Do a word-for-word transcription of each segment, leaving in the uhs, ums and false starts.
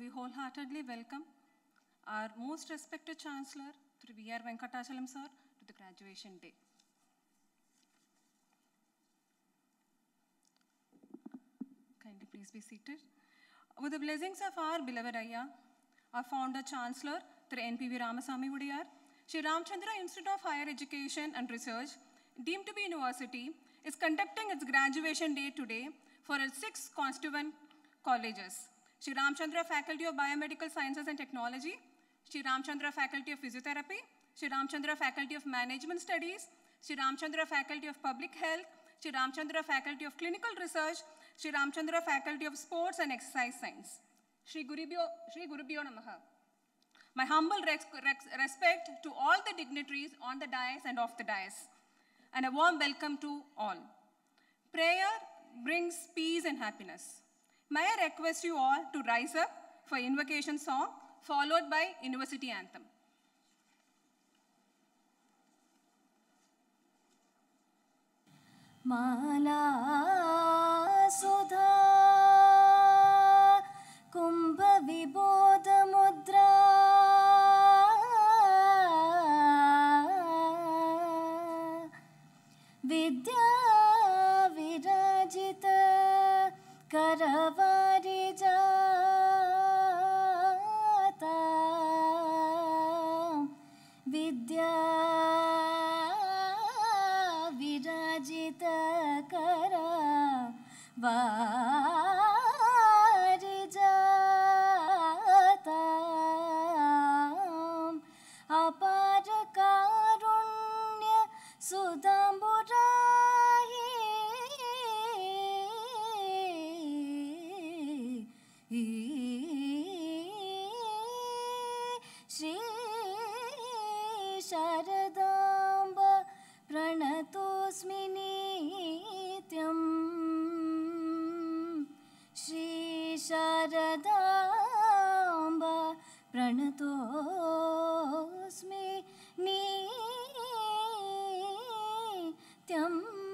we wholeheartedly welcome our most respected Chancellor, Sri V R Venkatachalam sir, to the graduation day. Kindly please be seated. With the blessings of our beloved Ayya, our founder Chancellor, Sri N P V Ramasamy Udiyar, Sri Ramchandra Institute of Higher Education and Research, deemed to be university, is conducting its graduation day today for its six constituent colleges. Sri Ramchandra Faculty of Biomedical Sciences and Technology, Sri Ramchandra Faculty of Physiotherapy, Sri Ramchandra Faculty of Management Studies, Sri Ramchandra Faculty of Public Health, Sri Ramchandra Faculty of Clinical Research, Sri Ramchandra Faculty of Sports and Exercise Science. Shri Gurubhyo, Shri Gurubhyo Namaha. My humble res res respect to all the dignitaries on the dais and off the dais, and a warm welcome to all. Prayer brings peace and happiness. May I request you all to rise up for invocation song, followed by university anthem. Mala Sudha Kumbha Vibodha Mudra Vidya Virajita Karavari Jata Vidya Virajita Karavari Jata Apara Karunya Sudamburahi Shri Sharadamba Pranatosmi Nityam Shri Sharadamba Pranatosmi Nityam.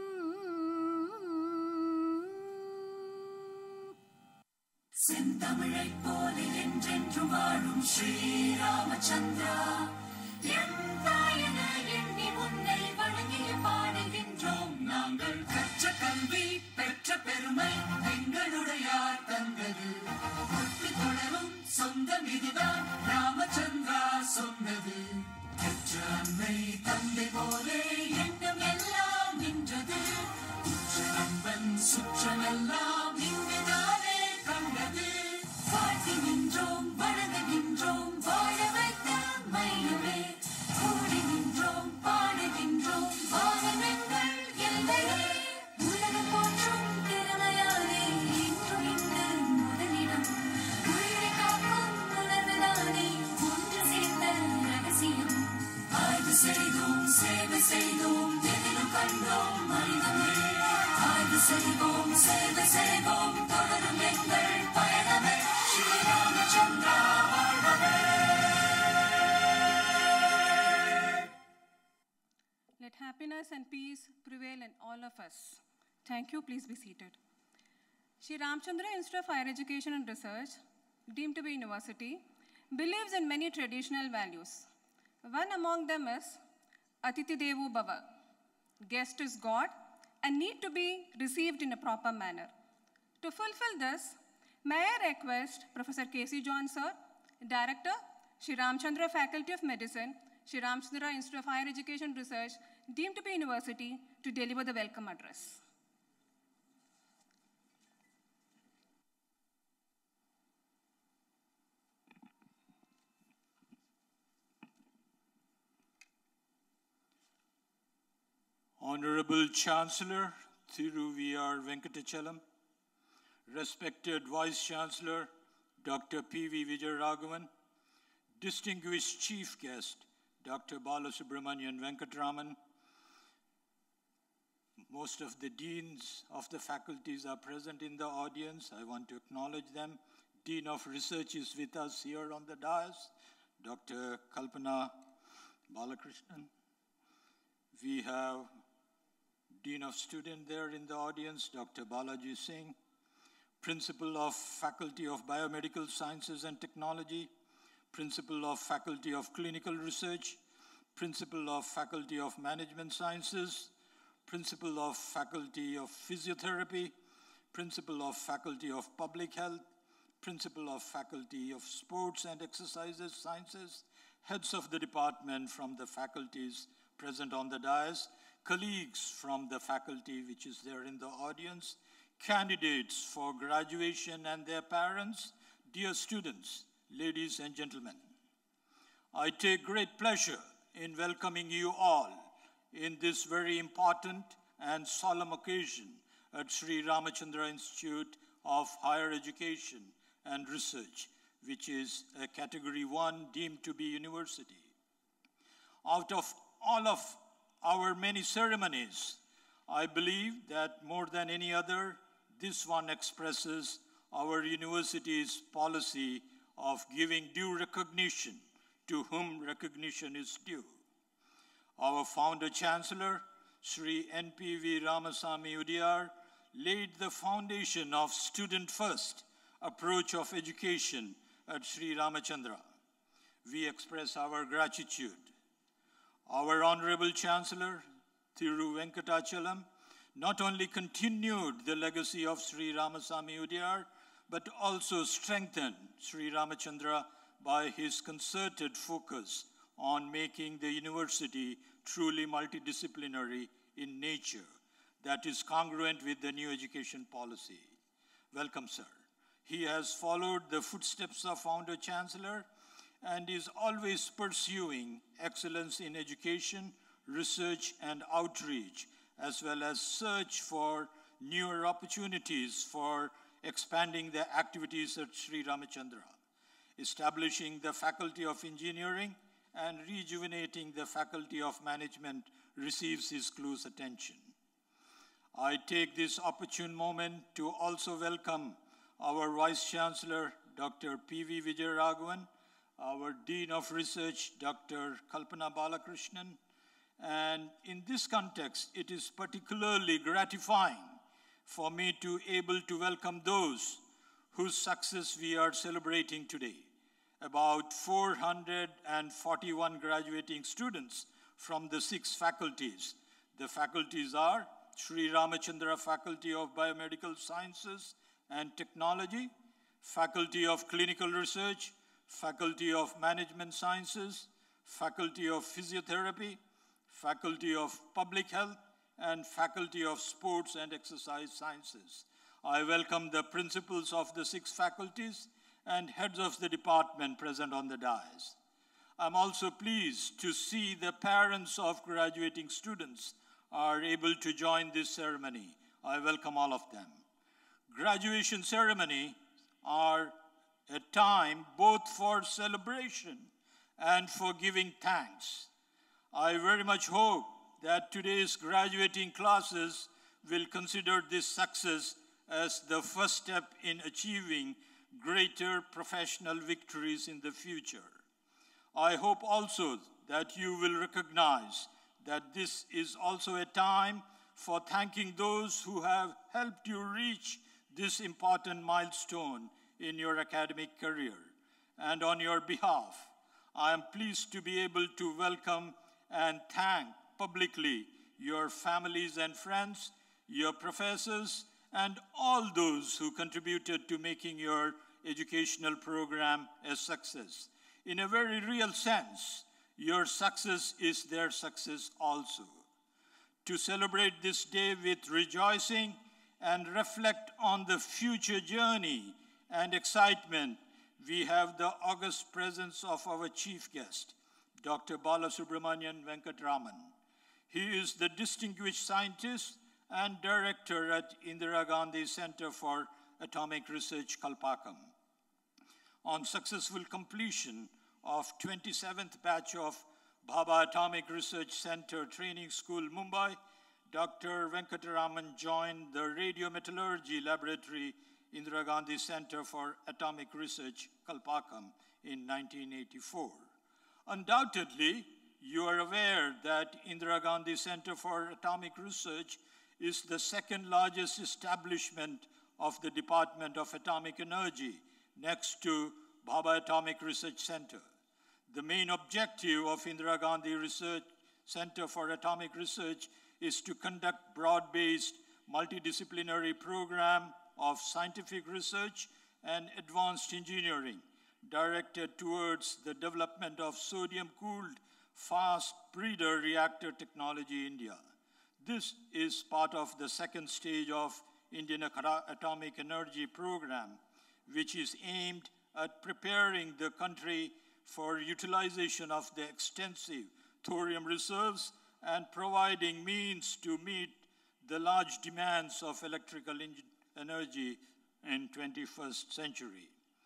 செந்தமிழை போல என்றென்றும் வாழும் ஸ்ரீ ராமச்சந்திரா என் தாயன எண்ணி உன்னை வணங்கிய பாடுகின்றோம் நாங்கள் கற்ற கல்வி பெற்ற பெருமை எங்களுடையார் தந்தது ஒட்டு தொடரும் சொந்தம் இதுதான் ராமச்சந்திரா சொன்னது பெற்ற அன்னை தந்தை போலே எண்ணம் எல்லாம் நின்றது உற்ற நண்பன் சுற்றமெல்லாம் இங்குதானே கண்டது வாழ்த்தி நின்றோம் வணங்குகின்றோம் வாழ வைத்த மையமே கூடி நின்றோம் பாடுகின்றோம் வானமெங்கள் எல்லையே உலகம் போற்றும் திறமையாலே இன்றும் இங்கு முதலிடம் உயிரை காக்கும் உணர்வுதானே ஒன்று சேர்ந்த ரகசியம் ஆய்வு செய்தோம் சேவை செய்தோம் எதிலும் கண்டோம் மனிதமே ஆய்வு செய்வோம் சேவை செய்வோம் தொடரும் எங்கள் பயணமே ஸ்ரீ ராமச்சந்திரா வாழ்வதே. Let happiness and peace prevail in all of us. Thank you. Please be seated. Sri Ramchandra Institute of Higher Education and Research, deemed to be university, believes in many traditional values. One among them is Atiti Devo Bhava. Guest is God and need to be received in a proper manner. To fulfill this, may I request Professor K C John sir, Director, Sri Ramchandra Faculty of Medicine, Sri Ramchandra Institute of Higher Education and Research, deemed to be university, to deliver the welcome address. Honorable Chancellor Thiru V R Venkatachalam, respected Vice Chancellor Doctor P V Vijayaraghavan, distinguished Chief Guest Doctor Balasubramanian Venkatraman, most of the deans of the faculties are present in the audience. I want to acknowledge them. Dean of Research is with us here on the dais, Doctor Kalpana Balakrishnan. We have Dean of Student there in the audience, Doctor Balaji Singh, Principal of Faculty of Biomedical Sciences and Technology, Principal of Faculty of Clinical Research, Principal of Faculty of Management Sciences, Principal of Faculty of Physiotherapy, Principal of Faculty of Public Health, Principal of Faculty of Sports and Exercises Sciences, heads of the department from the faculties present on the dais, colleagues from the faculty which is there in the audience, candidates for graduation and their parents, dear students, ladies and gentlemen. I take great pleasure in welcoming you all in this very important and solemn occasion at Sri Ramachandra Institute of Higher Education and Research, which is a category one deemed to be university. Out of all of our many ceremonies, I believe that more than any other, this one expresses our university's policy of giving due recognition to whom recognition is due. Our founder chancellor, Sri N P V Ramasamy Udiyar, laid the foundation of student-first approach of education at Sri Ramachandra. We express our gratitude. Our Honorable Chancellor, Thiru Venkatachalam, not only continued the legacy of Sri Ramasamy Udiyar, but also strengthened Sri Ramachandra by his concerted focus on making the university truly multidisciplinary in nature, that is congruent with the new education policy. Welcome, sir. He has followed the footsteps of founder chancellor and is always pursuing excellence in education, research, and outreach, as well as search for newer opportunities for expanding the activities at Sri Ramachandra, establishing the Faculty of Engineering and rejuvenating the Faculty of Management receives his close attention. I take this opportune moment to also welcome our Vice Chancellor, Doctor P V Vijayaraghavan, our Dean of Research, Doctor Kalpana Balakrishnan, and in this context, it is particularly gratifying for me to able to welcome those whose success we are celebrating today. About four hundred forty-one graduating students from the six faculties. The faculties are Sri Ramachandra Faculty of Biomedical Sciences and Technology, Faculty of Clinical Research, Faculty of Management Sciences, Faculty of Physiotherapy, Faculty of Public Health, and Faculty of Sports and Exercise Sciences. I welcome the principals of the six faculties and heads of the department present on the dais. I'm also pleased to see the parents of graduating students are able to join this ceremony. I welcome all of them. Graduation ceremony are a time both for celebration and for giving thanks. I very much hope that today's graduating classes will consider this success as the first step in achieving greater professional victories in the future. I hope also that you will recognize that this is also a time for thanking those who have helped you reach this important milestone in your academic career. And on your behalf, I am pleased to be able to welcome and thank publicly your families and friends, your professors, and all those who contributed to making your educational program a success. In a very real sense, your success is their success also. To celebrate this day with rejoicing and reflect on the future journey and excitement, we have the august presence of our chief guest, Doctor Balasubramanian Venkatraman. He is the distinguished scientist and director at Indira Gandhi Center for Atomic Research, Kalpakkam. On successful completion of twenty-seventh batch of Bhabha Atomic Research Center Training School, Mumbai, Doctor Venkatraman joined the Radiometallurgy Laboratory, Indira Gandhi Center for Atomic Research, Kalpakkam, in nineteen eighty-four. Undoubtedly, you are aware that Indira Gandhi Center for Atomic Research is the second largest establishment of the Department of Atomic Energy next to Bhabha Atomic Research Center. The main objective of Indira Gandhi Research Center for Atomic Research is to conduct broad-based multidisciplinary program of scientific research and advanced engineering directed towards the development of sodium-cooled fast breeder reactor technology in India. This is part of the second stage of Indian Atomic Energy Program, which is aimed at preparing the country for utilization of the extensive thorium reserves and providing means to meet the large demands of electrical energy in twenty-first century.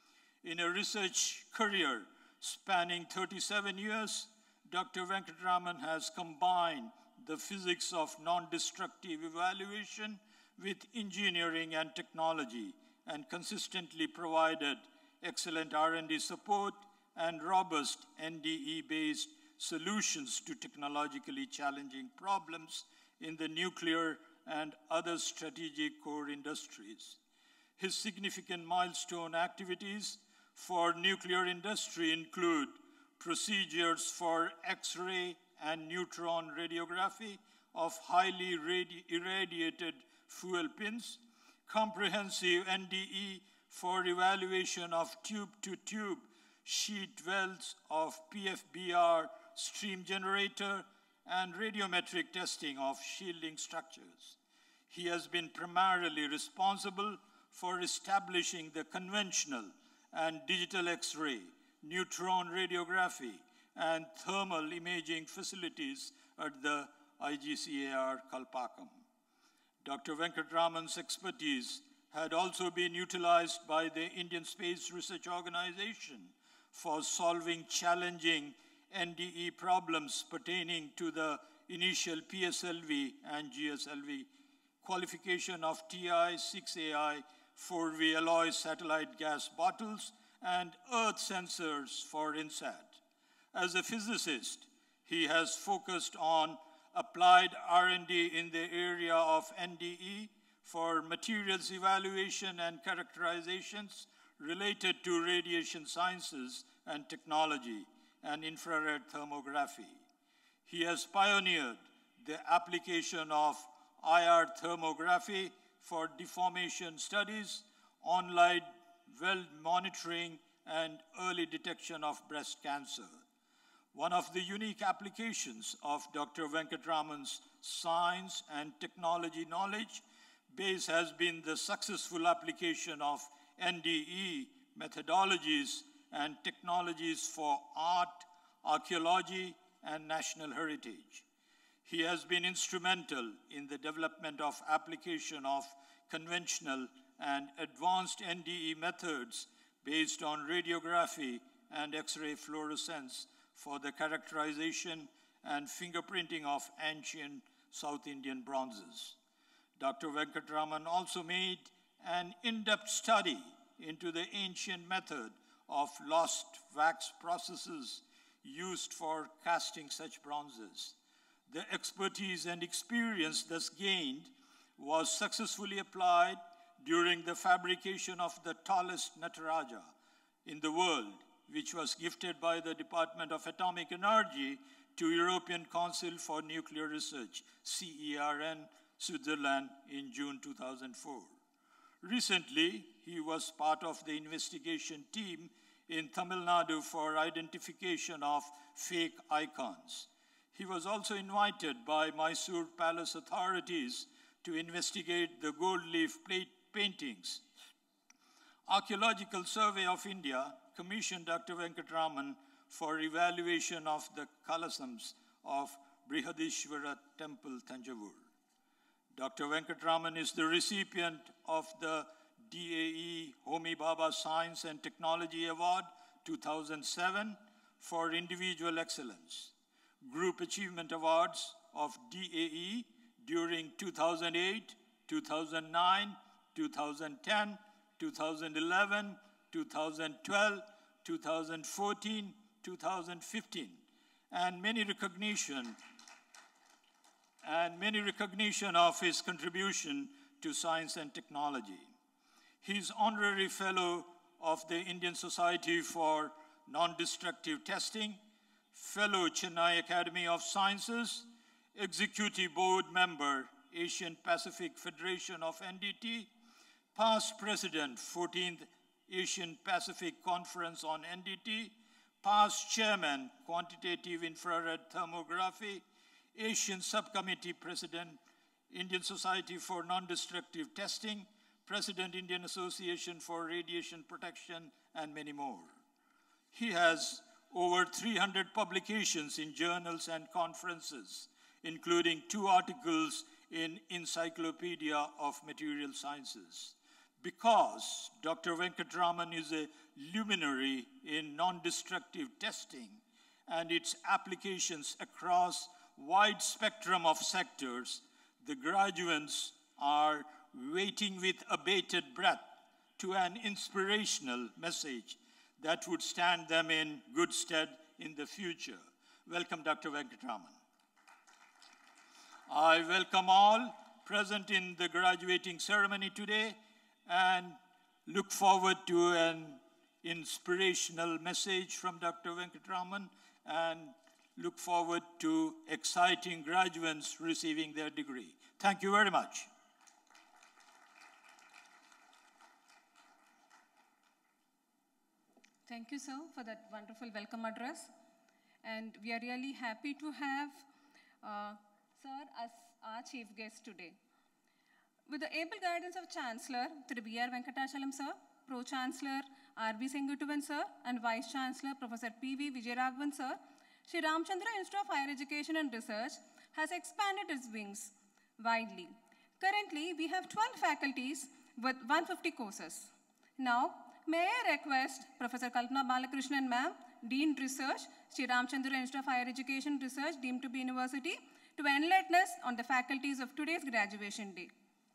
In a research career spanning thirty-seven years, Doctor Venkatraman has combined the physics of non-destructive evaluation with engineering and technology, and consistently provided excellent R and D support and robust N D E-based solutions to technologically challenging problems in the nuclear and other strategic core industries. His significant milestone activities for nuclear industry include procedures for X-ray and neutron radiography of highly radi irradiated fuel pins, comprehensive N D E for evaluation of tube-to-tube sheet welds of P F B R stream generator, and radiometric testing of shielding structures. He has been primarily responsible for establishing the conventional and digital X-ray, neutron radiography, and thermal imaging facilities at the I G C A R Kalpakkam. Doctor Venkatraman's expertise had also been utilized by the Indian Space Research Organization for solving challenging N D E problems pertaining to the initial P S L V and G S L V qualification of T I six A I four V alloy satellite gas bottles and earth sensors for INSAT. As a physicist, he has focused on applied R and D in the area of N D E for materials evaluation and characterizations related to radiation sciences and technology and infrared thermography. He has pioneered the application of I R thermography for deformation studies, online weld monitoring, and early detection of breast cancer. One of the unique applications of Doctor Venkatraman's science and technology knowledge base has been the successful application of N D E methodologies and technologies for art, archaeology, and national heritage. He has been instrumental in the development of application of conventional and advanced N D E methods based on radiography and X-ray fluorescence for the characterization and fingerprinting of ancient South Indian bronzes. Doctor Venkatraman also made an in-depth study into the ancient method of lost wax processes used for casting such bronzes. The expertise and experience thus gained was successfully applied during the fabrication of the tallest Nataraja in the world, which was gifted by the Department of Atomic Energy to European Council for Nuclear Research, C E R N, Switzerland, in June two thousand four. Recently, he was part of the investigation team in Tamil Nadu for identification of fake icons. He was also invited by Mysore Palace authorities to investigate the gold leaf plate paintings. Archaeological Survey of India commissioned Doctor Venkatraman for evaluation of the kalasams of Brihadishwara Temple, Thanjavur. Doctor Venkatraman is the recipient of the D A E Homi Bhabha Science and Technology Award two thousand seven for individual excellence, Group Achievement Awards of D A E during two thousand eight, two thousand nine, two thousand ten, two thousand eleven, two thousand twelve, two thousand fourteen, two thousand fifteen, and many recognition and many recognition of his contribution to science and technology. He is Honorary Fellow of the Indian Society for Non-Destructive Testing, Fellow Chennai Academy of Sciences, Executive Board Member, Asian Pacific Federation of N D T, past President, fourteenth Asian Pacific Conference on N D T, past Chairman, Quantitative Infrared Thermography, Asian Subcommittee President, Indian Society for Non-Destructive Testing, President, Indian Association for Radiation Protection, and many more. He has over three hundred publications in journals and conferences, including two articles in Encyclopedia of Material Sciences. Because Doctor Venkatraman is a luminary in non-destructive testing and its applications across wide spectrum of sectors, the graduates are waiting with abated breath to an inspirational message that would stand them in good stead in the future. Welcome, Doctor Venkatraman. I welcome all present in the graduating ceremony today and look forward to an inspirational message from Doctor Venkatraman and look forward to exciting graduates receiving their degree. Thank you very much. Thank you, sir, for that wonderful welcome address. And we are really happy to have uh, sir as our chief guest today. With the able guidance of Chancellor Thiru B R Venkatachalam, sir, Pro-Chancellor R V Senguttuvan, sir, and Vice-Chancellor Professor P V Vijayaraghavan, sir, Sri Ramchandra Institute of Higher Education and Research has expanded its wings widely. Currently, we have twelve faculties with one hundred fifty courses. Now, may I request Professor Kalpana Balakrishnan, ma'am, Dean Research, Sri Ramchandra Institute of Higher Education and Research, deemed to be university, to enlighten us on the faculties of today's graduation day.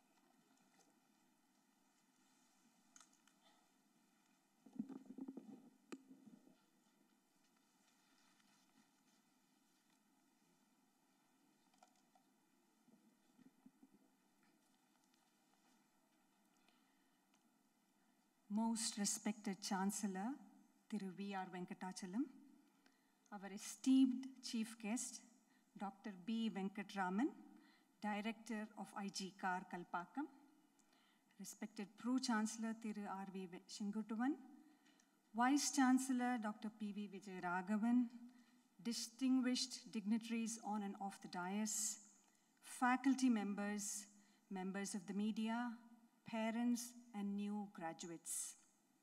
Most respected Chancellor, Thiru V R Venkatachalam, our esteemed chief guest, Doctor B. Venkatraman, Director of I G C A R Kalpakkam, respected Pro-Chancellor Thiru R V Senguttuvan, Vice-Chancellor Doctor P V Vijayaraghavan, distinguished dignitaries on and off the dais, faculty members, members of the media, parents, and new graduates.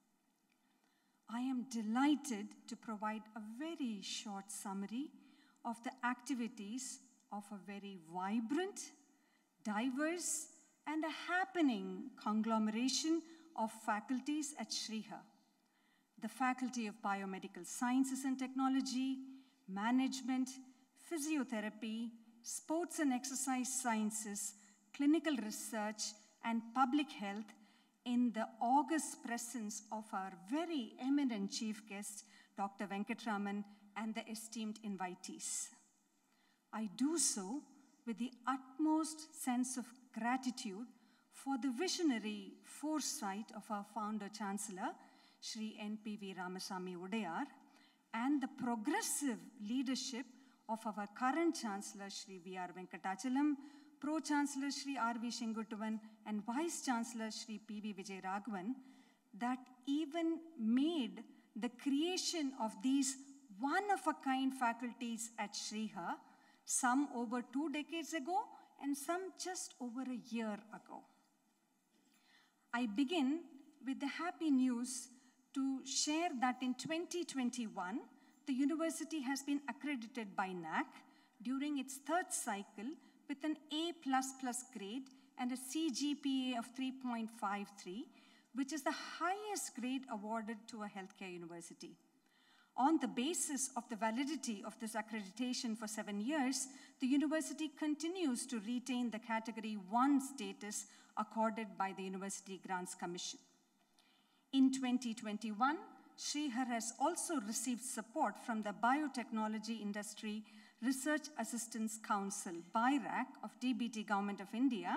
I am delighted to provide a very short summary of the activities of a very vibrant, diverse, and a happening conglomeration of faculties at Sriha. The Faculty of Biomedical Sciences and Technology, Management, Physiotherapy, Sports and Exercise Sciences, Clinical Research, and Public Health, in the august presence of our very eminent chief guest, Doctor Venkatraman, and the esteemed invitees. I do so with the utmost sense of gratitude for the visionary foresight of our founder chancellor, Shri N P V Ramasamy Udayar, and the progressive leadership of our current chancellor, Shri V R Venkatachalam, Pro-Chancellor Shri R V Senguttuvan, and Vice-Chancellor Shri P V Vijayaraghavan, that even made the creation of these one-of-a-kind faculties at Sriha, some over two decades ago and some just over a year ago. I begin with the happy news to share that in twenty twenty-one, the university has been accredited by N A C during its third cycle with an A plus plus grade and a C G P A of three point five three, which is the highest grade awarded to a healthcare university. On the basis of the validity of this accreditation for seven years, the university continues to retain the Category one status accorded by the University Grants Commission. In twenty twenty-one, Sriha has also received support from the Biotechnology Industry Research Assistance Council, B I R A C, of D B T Government of India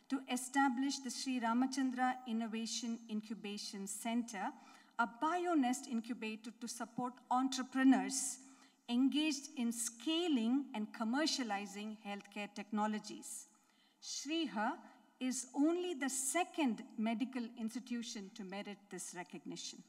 to establish the Sri Ramachandra Innovation Incubation Center, a BioNest incubator to support entrepreneurs engaged in scaling and commercializing healthcare technologies. Shriha is only the second medical institution to merit this recognition.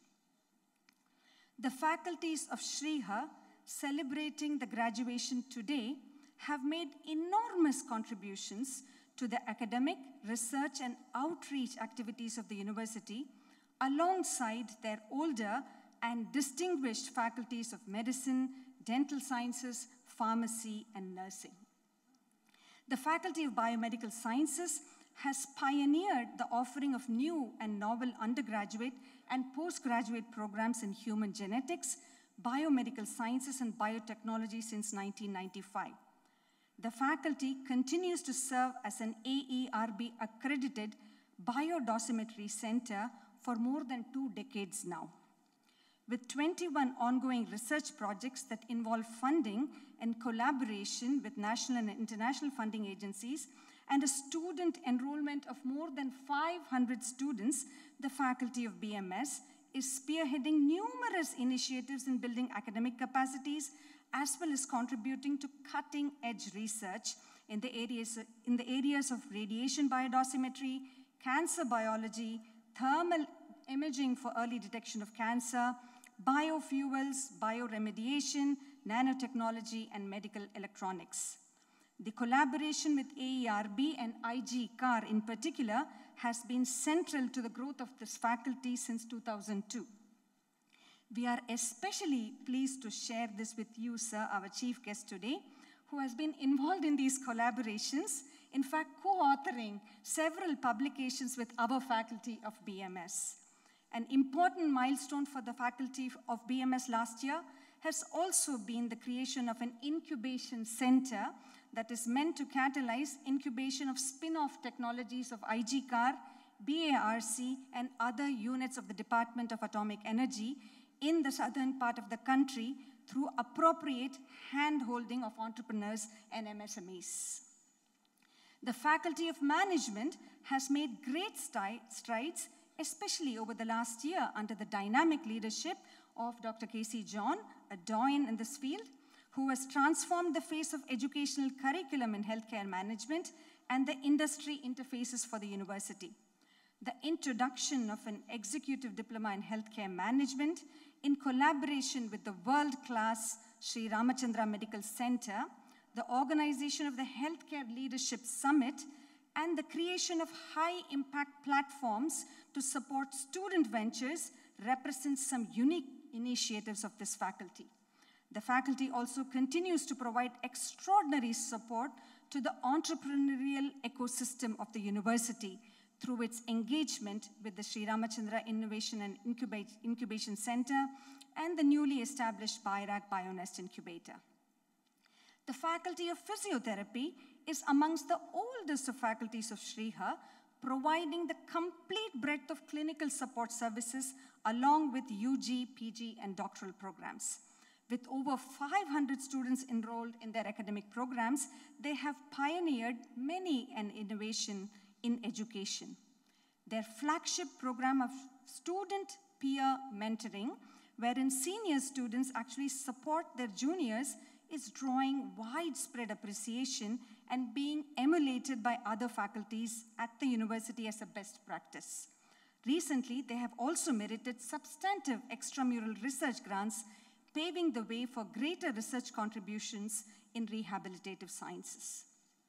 The faculties of Shriha, celebrating the graduation today, have made enormous contributions to the academic, research, and outreach activities of the university, alongside their older and distinguished faculties of medicine, dental sciences, pharmacy, and nursing. The Faculty of Biomedical Sciences has pioneered the offering of new and novel undergraduate and postgraduate programs in human genetics, biomedical sciences, and biotechnology since nineteen ninety-five. The faculty continues to serve as an A E R B accredited biodosimetry center for more than two decades now. With twenty-one ongoing research projects that involve funding and collaboration with national and international funding agencies, and a student enrollment of more than five hundred students, the Faculty of B M S is spearheading numerous initiatives in building academic capacities, as well as contributing to cutting-edge research in the areas, in the areas of radiation biodosimetry, cancer biology, thermal imaging for early detection of cancer, biofuels, bioremediation, nanotechnology, and medical electronics. The collaboration with A E R B and I G C A R in particular has been central to the growth of this faculty since two thousand two. We are especially pleased to share this with you, sir, our chief guest today, who has been involved in these collaborations, in fact, co-authoring several publications with our faculty of B M S. An important milestone for the faculty of B M S last year has also been the creation of an incubation center that is meant to catalyze incubation of spin-off technologies of I G C A R, B A R C, and other units of the Department of Atomic Energy in the southern part of the country through appropriate hand-holding of entrepreneurs and M S M Es. The Faculty of Management has made great strides, especially over the last year under the dynamic leadership of Doctor K C John, a doyen in this field, who has transformed the face of educational curriculum in healthcare management and the industry interfaces for the university. The introduction of an executive diploma in healthcare management in collaboration with the world-class Sri Ramachandra Medical Center, the organization of the Healthcare Leadership Summit, and the creation of high-impact platforms to support student ventures represents some unique initiatives of this faculty. The faculty also continues to provide extraordinary support to the entrepreneurial ecosystem of the university through its engagement with the Sri Ramachandra Innovation and Incubation Center and the newly established B I R A C BioNest Incubator. The Faculty of Physiotherapy is amongst the oldest of faculties of Shriha, providing the complete breadth of clinical support services along with U G, P G, and doctoral programs. With over five hundred students enrolled in their academic programs, they have pioneered many an innovation in education. Their flagship program of student peer mentoring, wherein senior students actually support their juniors, is drawing widespread appreciation and being emulated by other faculties at the university as a best practice. Recently, they have also merited substantive extramural research grants, paving the way for greater research contributions in rehabilitative sciences.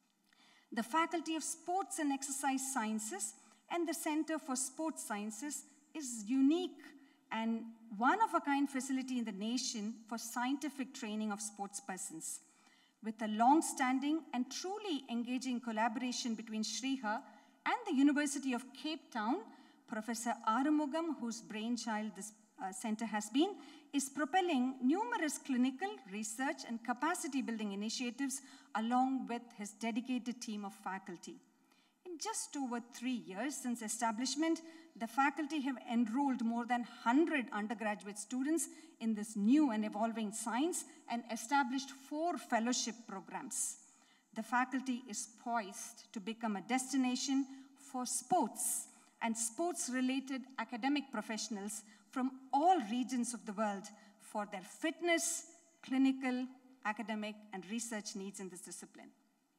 The Faculty of Sports and Exercise Sciences and the Center for Sports Sciences is unique and one-of-a-kind facility in the nation for scientific training of sports persons. With a long-standing and truly engaging collaboration between Shriha and the University of Cape Town, Professor Arumugam, whose brainchild this uh, center has been, is propelling numerous clinical, research, and capacity-building initiatives along with his dedicated team of faculty. In just over three years since establishment, the faculty have enrolled more than one hundred undergraduate students in this new and evolving science and established four fellowship programs. the faculty is poised to become a destination for sports and sports-related academic professionals from all regions of the world for their fitness, clinical, academic, and research needs in this discipline.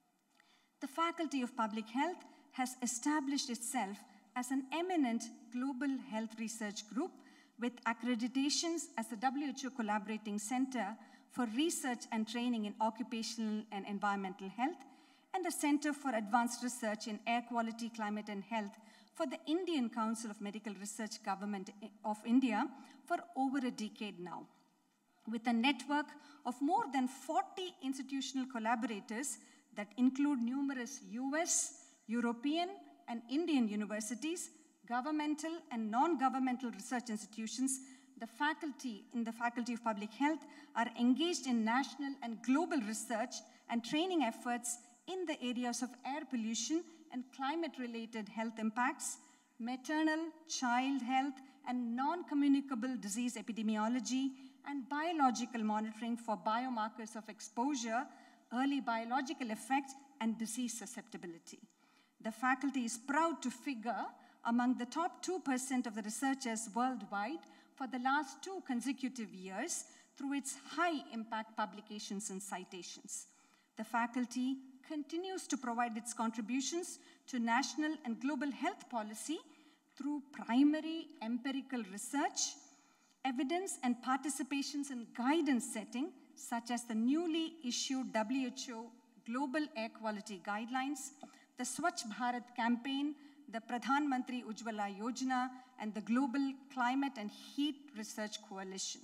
The Faculty of Public Health has established itself as an eminent global health research group with accreditations as the W H O Collaborating Center for Research and Training in Occupational and Environmental Health, and a Center for Advanced Research in Air Quality, Climate and Health for the Indian Council of Medical Research Government of India for over a decade now. With a network of more than forty institutional collaborators that include numerous U S, European, and Indian universities, governmental and non-governmental research institutions, the faculty in the Faculty of Public Health are engaged in national and global research and training efforts in the areas of air pollution and climate-related health impacts, maternal, child health, and non-communicable disease epidemiology, and biological monitoring for biomarkers of exposure, early biological effect, and disease susceptibility. The faculty is proud to figure among the top two percent of the researchers worldwide for the last two consecutive years through its high-impact publications and citations. The faculty continues to provide its contributions to national and global health policy through primary empirical research, evidence and participations in guidance setting, such as the newly issued W H O Global Air Quality Guidelines, the Swachh Bharat campaign, the Pradhan Mantri Ujjwala Yojana, and the Global Climate and Heat Research Coalition.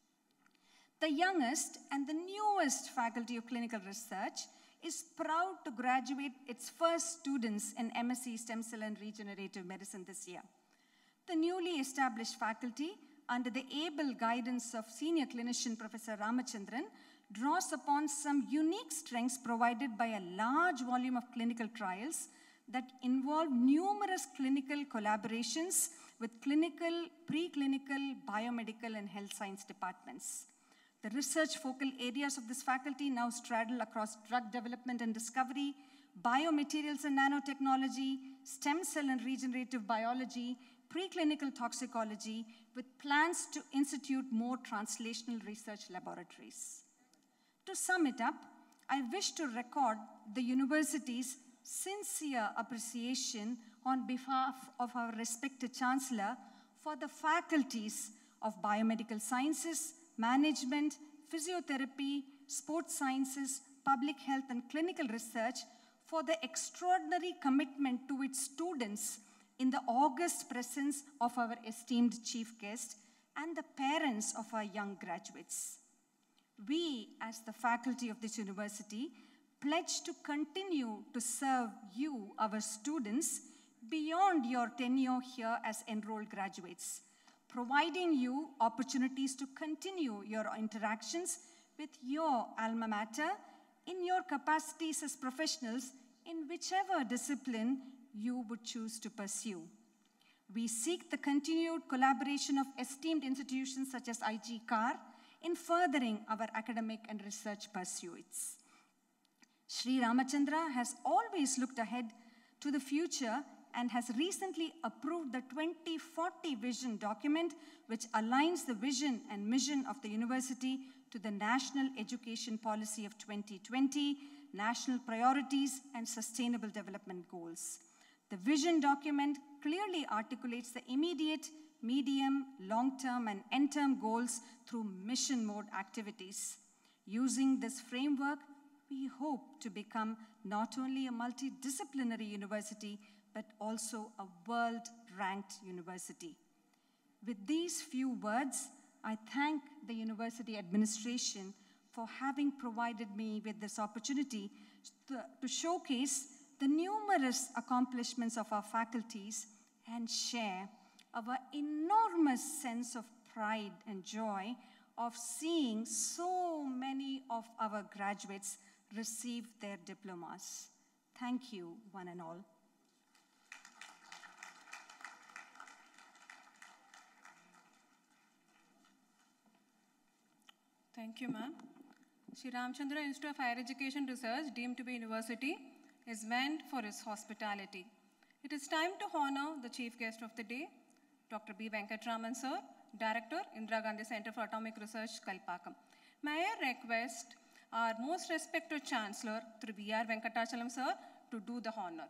The youngest and the newest Faculty of Clinical Research is proud to graduate its first students in M S c Stem Cell and Regenerative Medicine this year. The newly established faculty, under the able guidance of senior clinician Professor Ramachandran, draws upon some unique strengths provided by a large volume of clinical trials that involve numerous clinical collaborations with clinical, preclinical, biomedical, and health science departments. The research focal areas of this faculty now straddle across drug development and discovery, biomaterials and nanotechnology, stem cell and regenerative biology, preclinical toxicology, with plans to institute more translational research laboratories. To sum it up, I wish to record the university's sincere appreciation on behalf of our respected Chancellor for the faculties of Biomedical Sciences, Management, Physiotherapy, Sports Sciences, Public Health, and Clinical Research for the extraordinary commitment to its students in the august presence of our esteemed chief guest and the parents of our young graduates. We, as the faculty of this university, pledge to continue to serve you, our students, beyond your tenure here as enrolled graduates, providing you opportunities to continue your interactions with your alma mater in your capacities as professionals in whichever discipline you would choose to pursue. We seek the continued collaboration of esteemed institutions such as I G C A R in furthering our academic and research pursuits. Sri Ramachandra has always looked ahead to the future and has recently approved the twenty forty vision document, which aligns the vision and mission of the university to the National Education Policy of twenty twenty, national priorities, and sustainable development goals. The vision document clearly articulates the immediate, medium, long-term, and end-term goals through mission mode activities. Using this framework, we hope to become not only a multidisciplinary university, but also a world-ranked university. With these few words, I thank the university administration for having provided me with this opportunity to, to showcase the numerous accomplishments of our faculties and share our enormous sense of pride and joy of seeing so many of our graduates receive their diplomas. Thank you, one and all. Thank you, ma'am. Sri Ramchandra Institute of Higher Education Research, deemed to be university, is meant for its hospitality. It is time to honor the chief guest of the day, Doctor B. Venkatraman Sir, Director, Indira Gandhi Center for Atomic Research, Kalpakam. May I request our most respected Chancellor, Thru B R Venkatachalam Sir, to do the honor.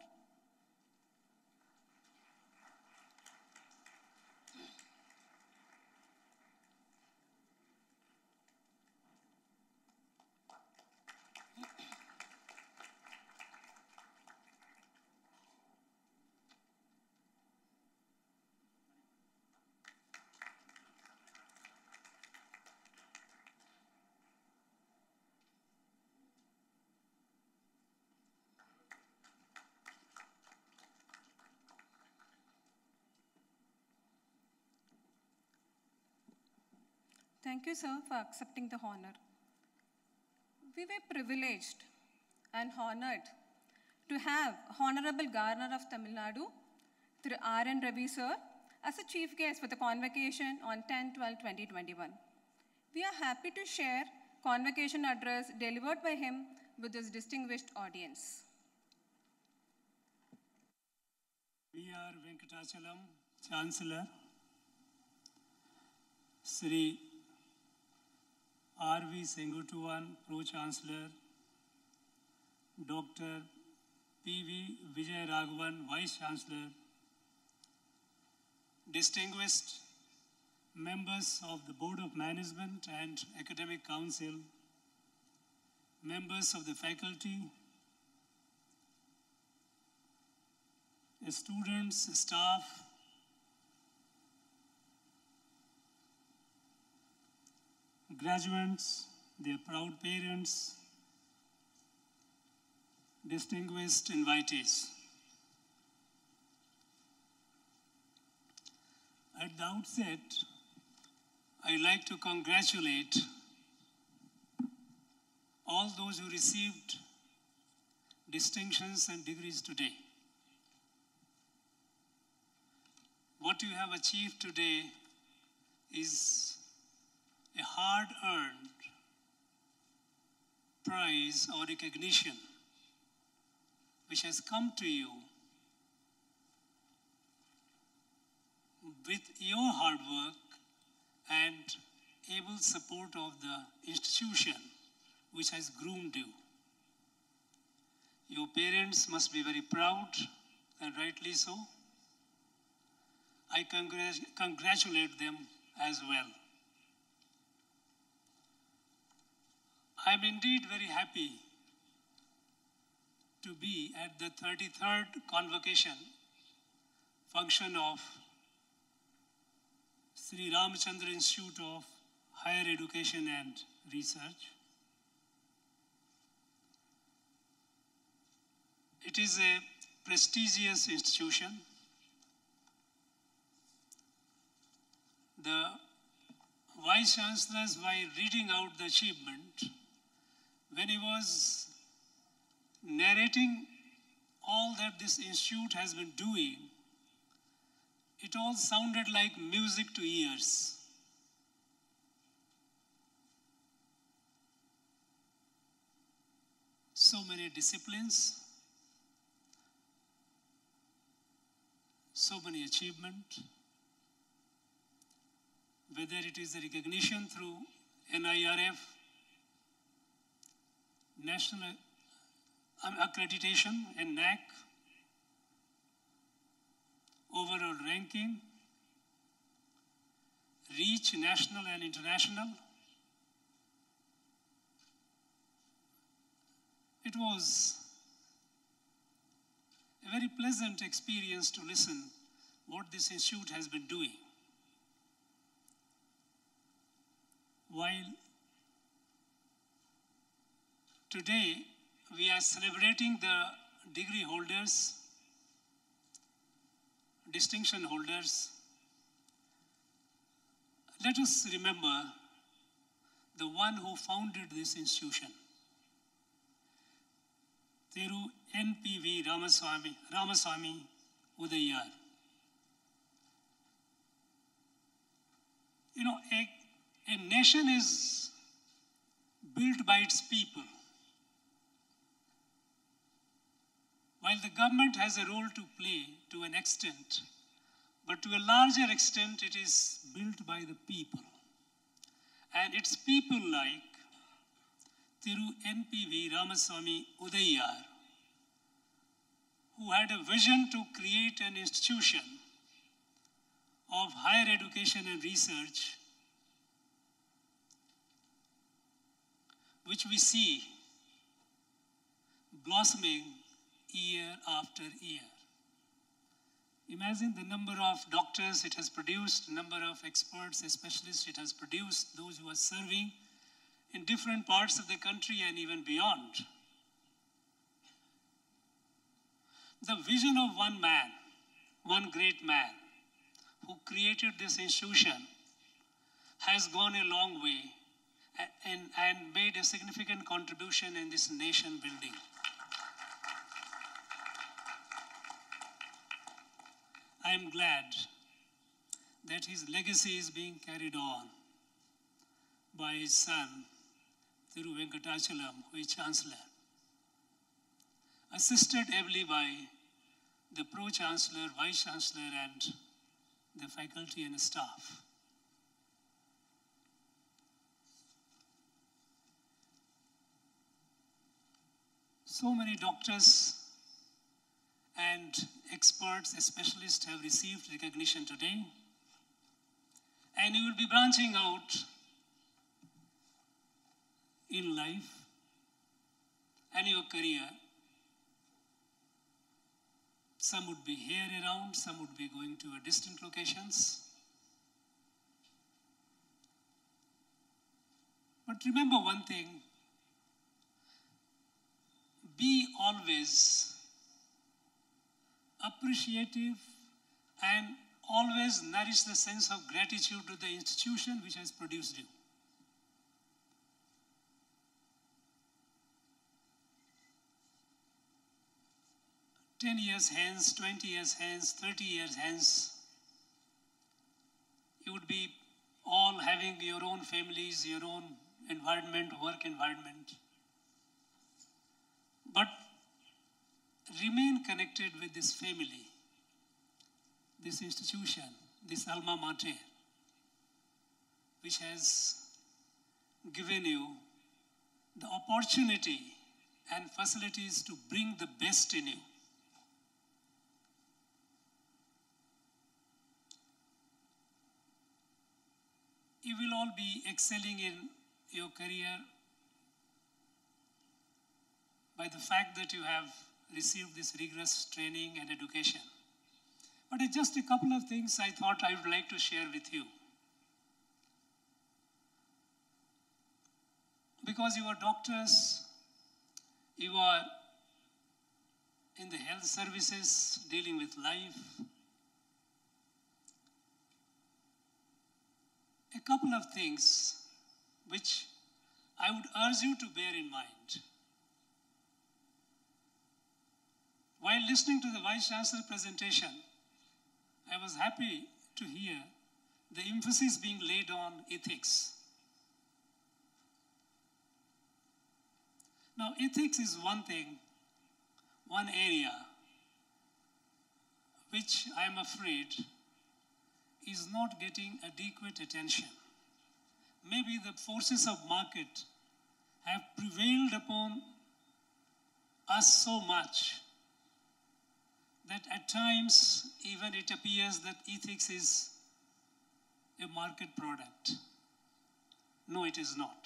Thank you, sir, for accepting the honor. We were privileged and honored to have Honorable Governor of Tamil Nadu, Thru R N Ravi sir, as a chief guest for the convocation on ten twelve twenty twenty-one. We are happy to share convocation address delivered by him with this distinguished audience. B R Venkatachalam, Chancellor, Sri R V Sengutuvan, Pro-Chancellor, Doctor P V Vijay Raghavan, Vice-Chancellor, distinguished members of the Board of Management and Academic Council, members of the faculty, students, staff, graduates, their proud parents, distinguished invitees. At the outset, I'd like to congratulate all those who received distinctions and degrees today. What you have achieved today is a hard-earned prize or recognition which has come to you with your hard work and able support of the institution which has groomed you. Your parents must be very proud, and rightly so. I congr- congratulate them as well. I'm indeed very happy to be at the thirty-third convocation function of Sri Ramchandra Institute of Higher Education and Research. It is a prestigious institution. The Vice Chancellors, while reading out the achievement, when he was narrating all that this institute has been doing, it all sounded like music to ears. So many disciplines, so many achievements, whether it is a recognition through N I R F, national accreditation and N A C, overall ranking, reach national and international. It was a very pleasant experience to listen what this institute has been doing. While today we are celebrating the degree holders, distinction holders, let us remember the one who founded this institution, Thiru N P V Ramaswamy, Ramaswamy Udayar. You know, a, a nation is built by its people. While the government has a role to play to an extent, but to a larger extent it is built by the people. And it's people like Thiru N P V Ramaswamy Udayar, who had a vision to create an institution of higher education and research, which we see blossoming year after year. Imagine the number of doctors it has produced, number of experts, specialists it has produced, those who are serving in different parts of the country and even beyond. The vision of one man, one great man, who created this institution has gone a long way and, and made a significant contribution in this nation building. I am glad that his legacy is being carried on by his son, Thiru Venkatachalam, who is Chancellor, assisted ably by the Pro-Chancellor, Vice-Chancellor, and the faculty and staff. So many doctors and experts, specialists have received recognition today. And you will be branching out in life and your career. Some would be here around, some would be going to a distant locations. But remember one thing, be always appreciative and always nourish the sense of gratitude to the institution which has produced you. ten years hence, twenty years hence, thirty years hence, you would be all having your own families, your own environment, work environment. But remain connected with this family, this institution, this alma mater, which has given you the opportunity and facilities to bring the best in you. You will all be excelling in your career by the fact that you have received this rigorous training and education. But just a couple of things I thought I would like to share with you. Because you are doctors, you are in the health services, dealing with life. A couple of things which I would urge you to bear in mind. While listening to the Vice Chancellor presentation, I was happy to hear the emphasis being laid on ethics. Now, ethics is one thing, one area, which I am afraid is not getting adequate attention. Maybe the forces of market have prevailed upon us so much that at times even it appears that ethics is a market product. No, it is not.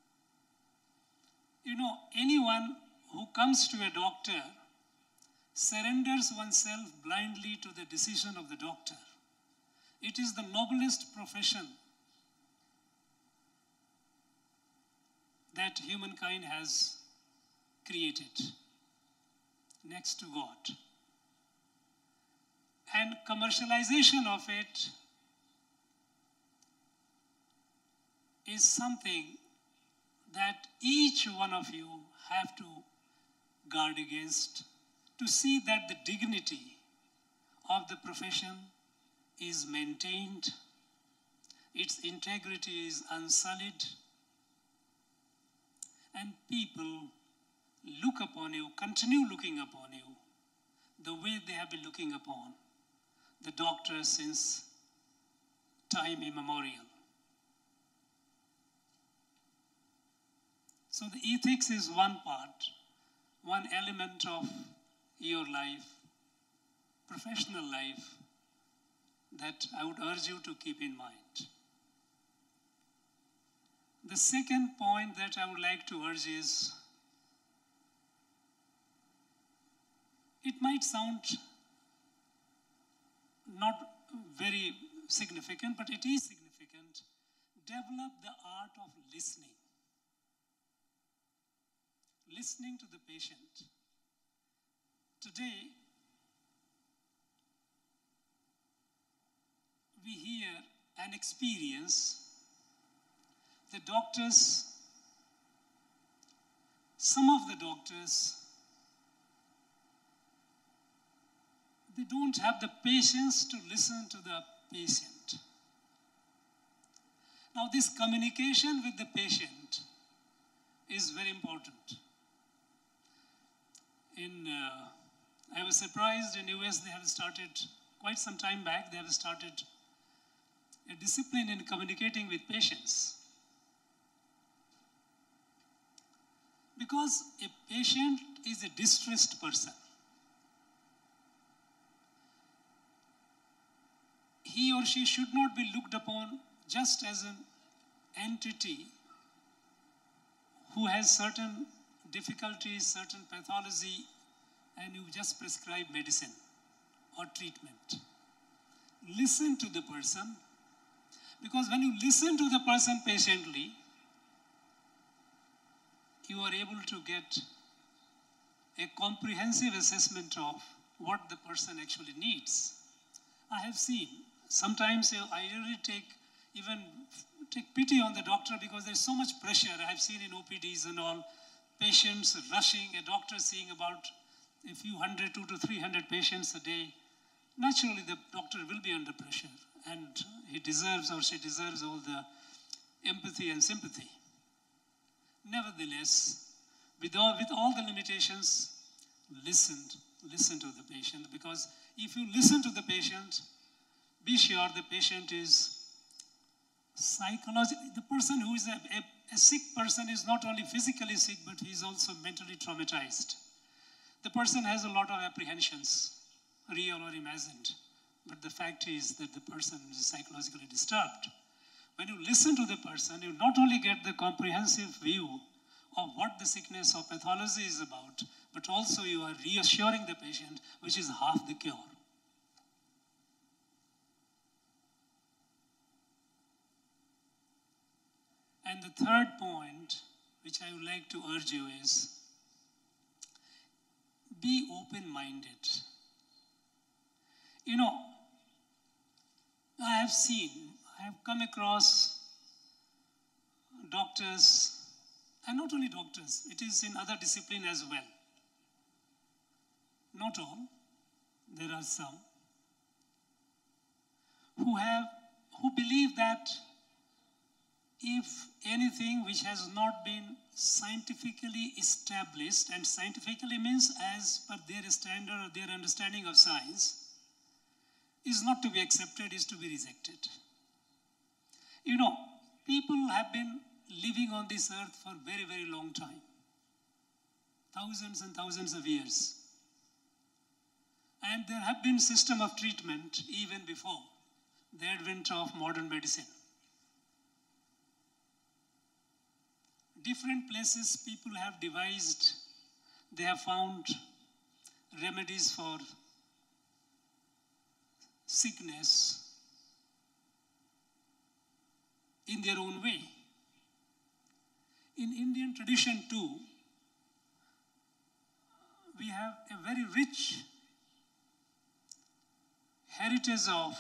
You know, anyone who comes to a doctor surrenders oneself blindly to the decision of the doctor. It is the noblest profession that humankind has created, next to God. And commercialization of it is something that each one of you have to guard against, to see that the dignity of the profession is maintained, its integrity is unsullied, and people look upon you, continue looking upon you, the way they have been looking upon the doctors since time immemorial. So the ethics is one part, one element of your life, professional life, that I would urge you to keep in mind. The second point that I would like to urge is, it might sound not very significant, but it is significant. Develop the art of listening. Listening to the patient. Today, we hear and experience the doctors, some of the doctors, they don't have the patience to listen to the patient. Now, this communication with the patient is very important. In, uh, I was surprised in U S they have started, quite some time back, they have started a discipline in communicating with patients. Because a patient is a distressed person. He or she should not be looked upon just as an entity who has certain difficulties, certain pathology, and you just prescribe medicine or treatment. Listen to the person, because when you listen to the person patiently, you are able to get a comprehensive assessment of what the person actually needs. I have seen, sometimes I really take, even take pity on the doctor because there's so much pressure. I have seen in O P Ds and all, patients rushing, a doctor seeing about a few hundred, two to three hundred patients a day. Naturally, the doctor will be under pressure, and he deserves or she deserves all the empathy and sympathy. Nevertheless, with all, with all the limitations, listen, listen to the patient, because if you listen to the patient, be sure the patient is psychologically, the person who is a, a, a sick person is not only physically sick, but he is also mentally traumatized. The person has a lot of apprehensions, real or imagined, but the fact is that the person is psychologically disturbed. When you listen to the person, you not only get the comprehensive view of what the sickness or pathology is about, but also you are reassuring the patient, which is half the cure. And the third point, which I would like to urge you is, be open-minded. You know, I have seen, I have come across doctors, and not only doctors, it is in other disciplines as well. Not all, there are some, who have, who believe that if anything which has not been scientifically established, and scientifically means as per their standard or their understanding of science, is not to be accepted, is to be rejected. You know, people have been living on this earth for a very, very long time. Thousands and thousands of years. And there have been systems of treatment even before the advent of modern medicine. Different places people have devised, they have found remedies for sickness in their own way. In Indian tradition too, we have a very rich heritage of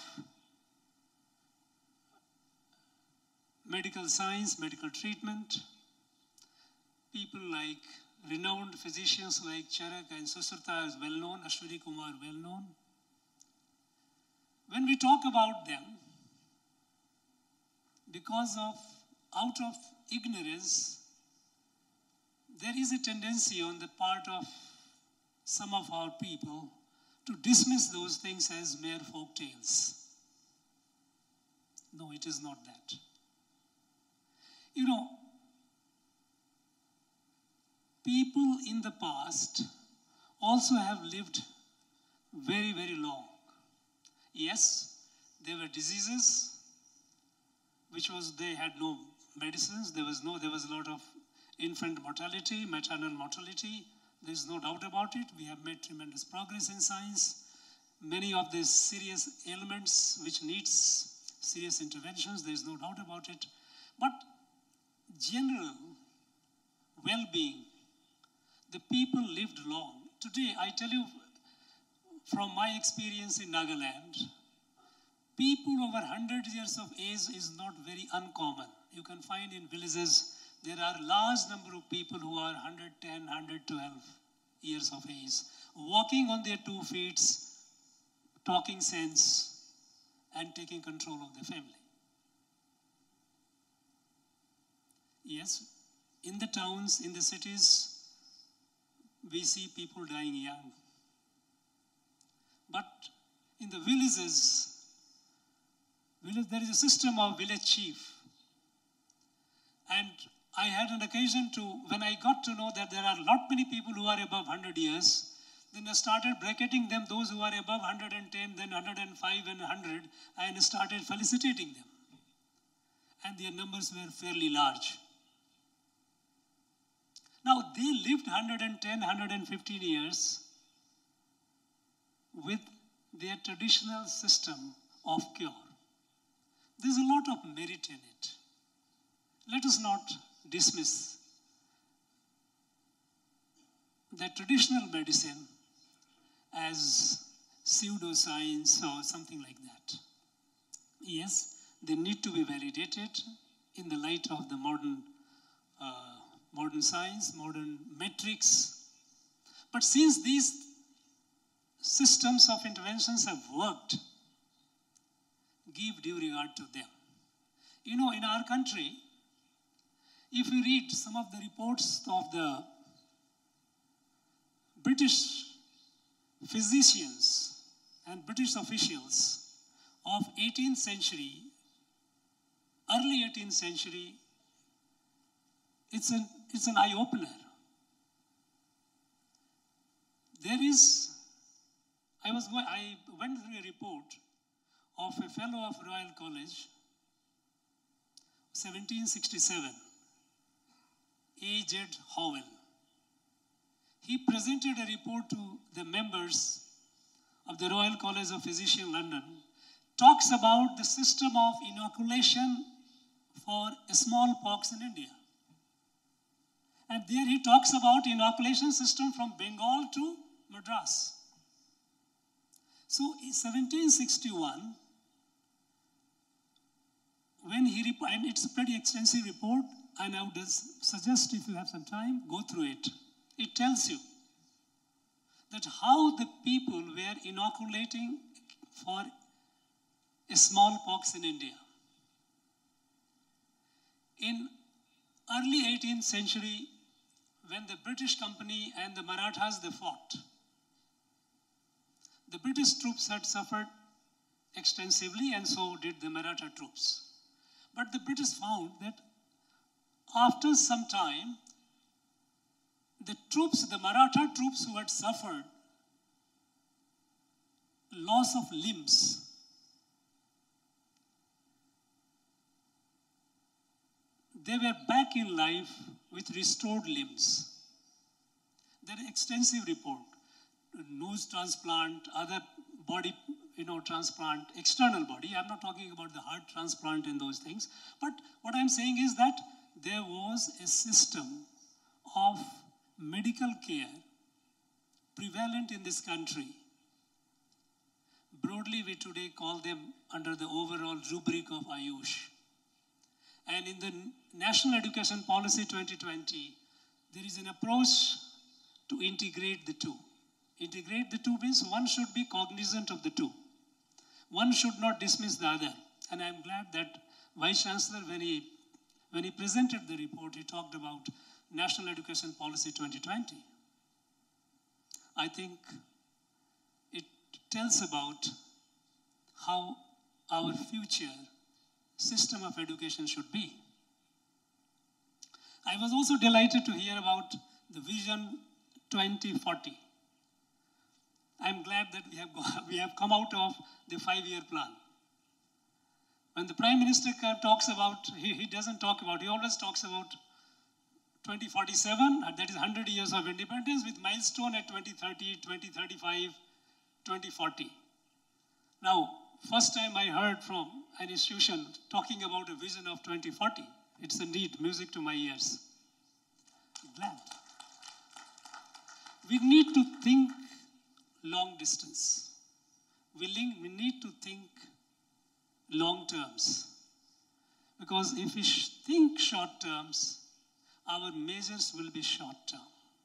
medical science, medical treatment. People like renowned physicians like Charak and Susruta is well known, Ashwini Kumar well known. When we talk about them, because of, out of ignorance, there is a tendency on the part of some of our people to dismiss those things as mere folk tales. No, it is not that. You know, people in the past also have lived very, very long. Yes, there were diseases, which was they had no medicines. There was no, there was a lot of infant mortality, maternal mortality. There's no doubt about it. We have made tremendous progress in science. Many of these serious ailments which needs serious interventions, there's no doubt about it. But general well-being, the people lived long. Today, I tell you from my experience in Nagaland, people over one hundred years of age is not very uncommon. You can find in villages, there are large number of people who are one hundred ten, one hundred twelve years of age, walking on their two feet, talking sense, and taking control of the family. Yes, in the towns, in the cities, we see people dying young. But in the villages, village, there is a system of village chief. And I had an occasion to, when I got to know that there are not many people who are above one hundred years, then I started bracketing them, those who are above one hundred ten, then one hundred five and one hundred, and started felicitating them. And their numbers were fairly large. Now, they lived one hundred ten, one hundred fifteen years with their traditional system of cure. There's a lot of merit in it. Let us not dismiss the traditional medicine as pseudoscience or something like that. Yes, they need to be validated in the light of the modern, uh, modern science, modern metrics. But since these systems of interventions have worked, give due regard to them. You know, in our country, if you read some of the reports of the British physicians and British officials of eighteenth century, early eighteenth century, it's an, it's an eye-opener. There is, I, was, I went through a report of a fellow of Royal College, seventeen sixty-seven, A Z Howell. He presented a report to the members of the Royal College of Physicians, London, talks about the system of inoculation for smallpox in India. And there he talks about inoculation system from Bengal to Madras. So in seventeen sixty-one, when he, and it's a pretty extensive report, and I would suggest if you have some time, go through it. It tells you that how the people were inoculating for a smallpox in India. In early eighteenth century, when the British company and the Marathas, they fought, the British troops had suffered extensively, and so did the Maratha troops. But the British found that after some time, the troops, the Maratha troops who had suffered loss of limbs, they were back in life with restored limbs. There is extensive report, nose transplant, other body, you know, transplant, external body. I'm not talking about the heart transplant and those things. But what I'm saying is that there was a system of medical care prevalent in this country. Broadly, we today call them under the overall rubric of Ayush. And in the National Education Policy twenty twenty, there is an approach to integrate the two. Integrate the two means one should be cognizant of the two. One should not dismiss the other. And I'm glad that Vice Chancellor, when he, when he presented the report, he talked about National Education Policy twenty twenty. I think it tells about how our future system of education should be. I was also delighted to hear about the Vision twenty forty. I'm glad that we have, we have come out of the five-year plan. When the Prime Minister talks about, he, he doesn't talk about, he always talks about twenty forty-seven, that is one hundred years of independence, with milestone at twenty thirty, twenty thirty-five, twenty forty. Now, first time I heard from an institution talking about a vision of twenty forty. It's indeed music to my ears. I'm glad. We need to think long distance. We, link, we need to think long terms. Because if we sh think short terms, our measures will be short term.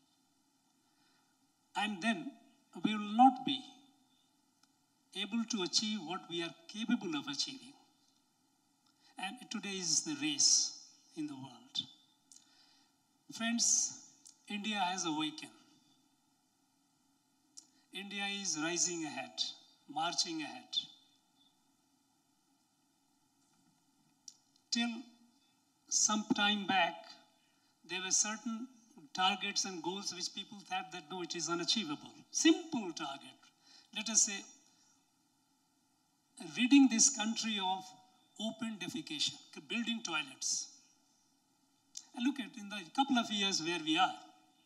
And then we will not be able to achieve what we are capable of achieving. And today is the race in the world. Friends, India has awakened. India is rising ahead, marching ahead. Till some time back, there were certain targets and goals which people thought that no, it is unachievable. Simple target. Let us say, ridding this country of open defecation, building toilets. And look at in the couple of years where we are.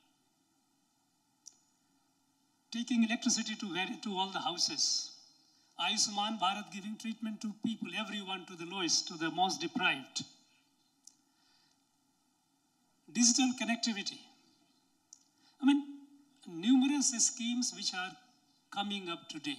Taking electricity to, where, to all the houses. Ayushman Bharat giving treatment to people, everyone, to the lowest, to the most deprived. Digital connectivity. I mean, numerous schemes which are coming up today,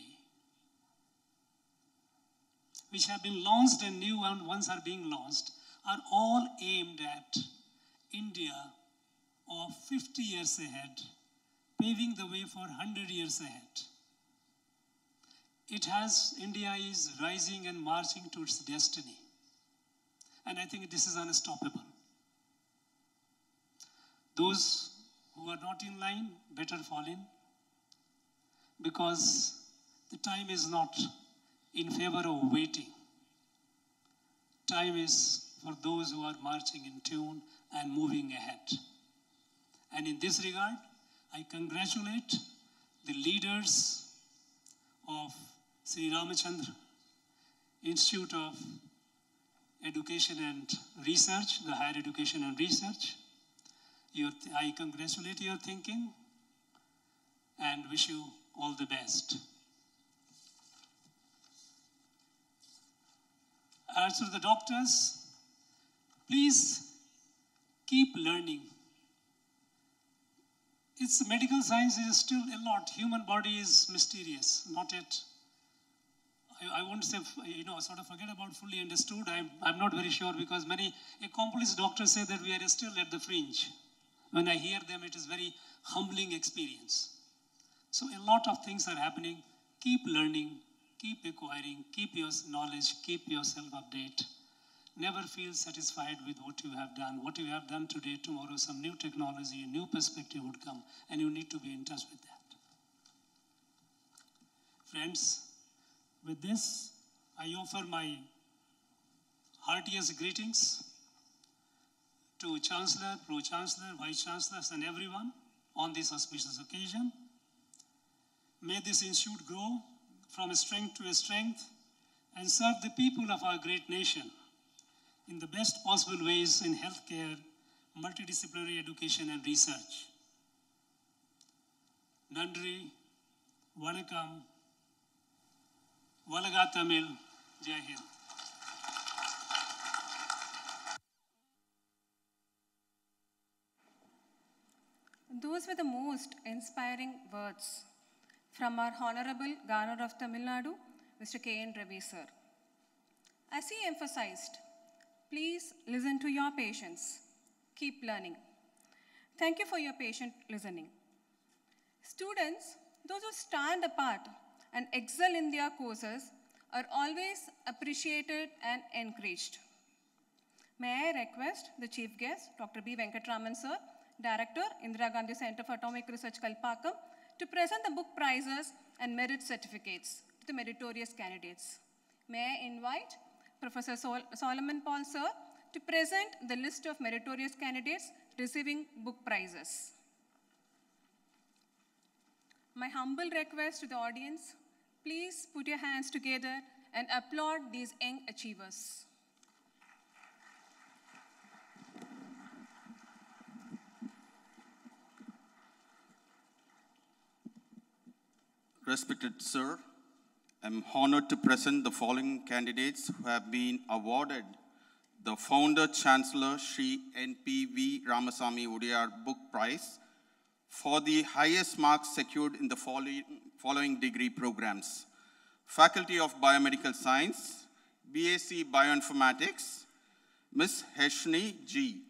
which have been launched and new ones are being launched, are all aimed at India of fifty years ahead, paving the way for one hundred years ahead. It has, India is rising and marching to its destiny. And I think this is unstoppable. Those who are not in line, better fall in. Because the time is not in favor of waiting. Time is for those who are marching in tune and moving ahead. And in this regard, I congratulate the leaders of Sri Ramachandra Institute of Education and Research, the Higher Education and Research. Your th I congratulate your thinking and wish you all the best. As for the doctors, please keep learning. It's medical science is still a lot. Human body is mysterious, not yet. I, I won't say, you know, sort of forget about fully understood. I'm, I'm not very sure because many accomplished doctors say that we are still at the fringe. When I hear them, it is very humbling experience. So a lot of things are happening. Keep learning, keep acquiring, keep your knowledge, keep yourself updated. Never feel satisfied with what you have done. What you have done today, tomorrow, some new technology, a new perspective would come, and you need to be in touch with that. Friends, with this, I offer my heartiest greetings to Chancellor, Pro-Chancellor, Vice-Chancellors, and everyone on this auspicious occasion. May this institute grow from strength to strength and serve the people of our great nation in the best possible ways in healthcare, multidisciplinary education, and research. Nandri, Vanakkam, Valaga Tamil, Jai Hind. Those were the most inspiring words from our Honorable Governor of Tamil Nadu, Mister K N Ravi sir. As he emphasized, please listen to your patients. Keep learning. Thank you for your patient listening. Students, those who stand apart and excel in their courses are always appreciated and encouraged. May I request the Chief Guest, Doctor B. Venkatraman sir, Director, Indira Gandhi Center for Atomic Research, Kalpakkam, to present the book prizes and merit certificates to the meritorious candidates. May I invite Professor Sol Solomon Paul, sir, to present the list of meritorious candidates receiving book prizes. My humble request to the audience, please put your hands together and applaud these young achievers. Respected Sir, I'm honored to present the following candidates who have been awarded the Founder Chancellor Shri N P V Ramasamy Udayar Book Prize for the highest marks secured in the following, following degree programs. Faculty of Biomedical Science, B S c Bioinformatics, Miz Heshni G.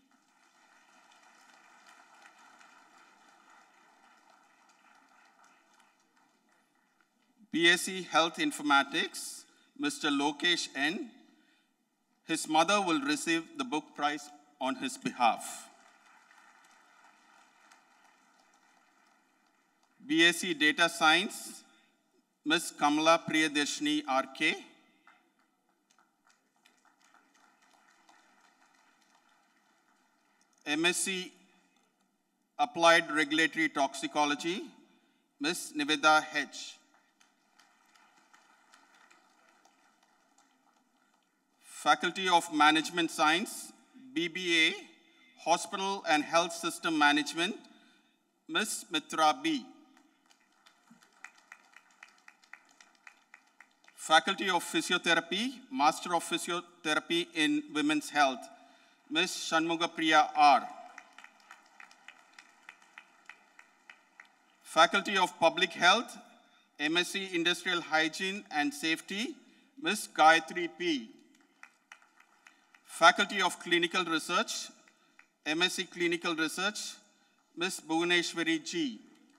B S c Health Informatics, Mister Lokesh N. His mother will receive the book prize on his behalf. B S c Data Science, Miz Kamala Priyadarshini R K. M S c Applied Regulatory Toxicology, Miz Niveda H. Faculty of Management Science, B B A, Hospital and Health System Management, Miz Mitra B. Faculty of Physiotherapy, Master of Physiotherapy in Women's Health, Miz Shanmugapriya R. Faculty of Public Health, M S c Industrial Hygiene and Safety, Miz Gayatri P. Faculty of Clinical Research, M S c Clinical Research, Miz Bhuvaneshwari G.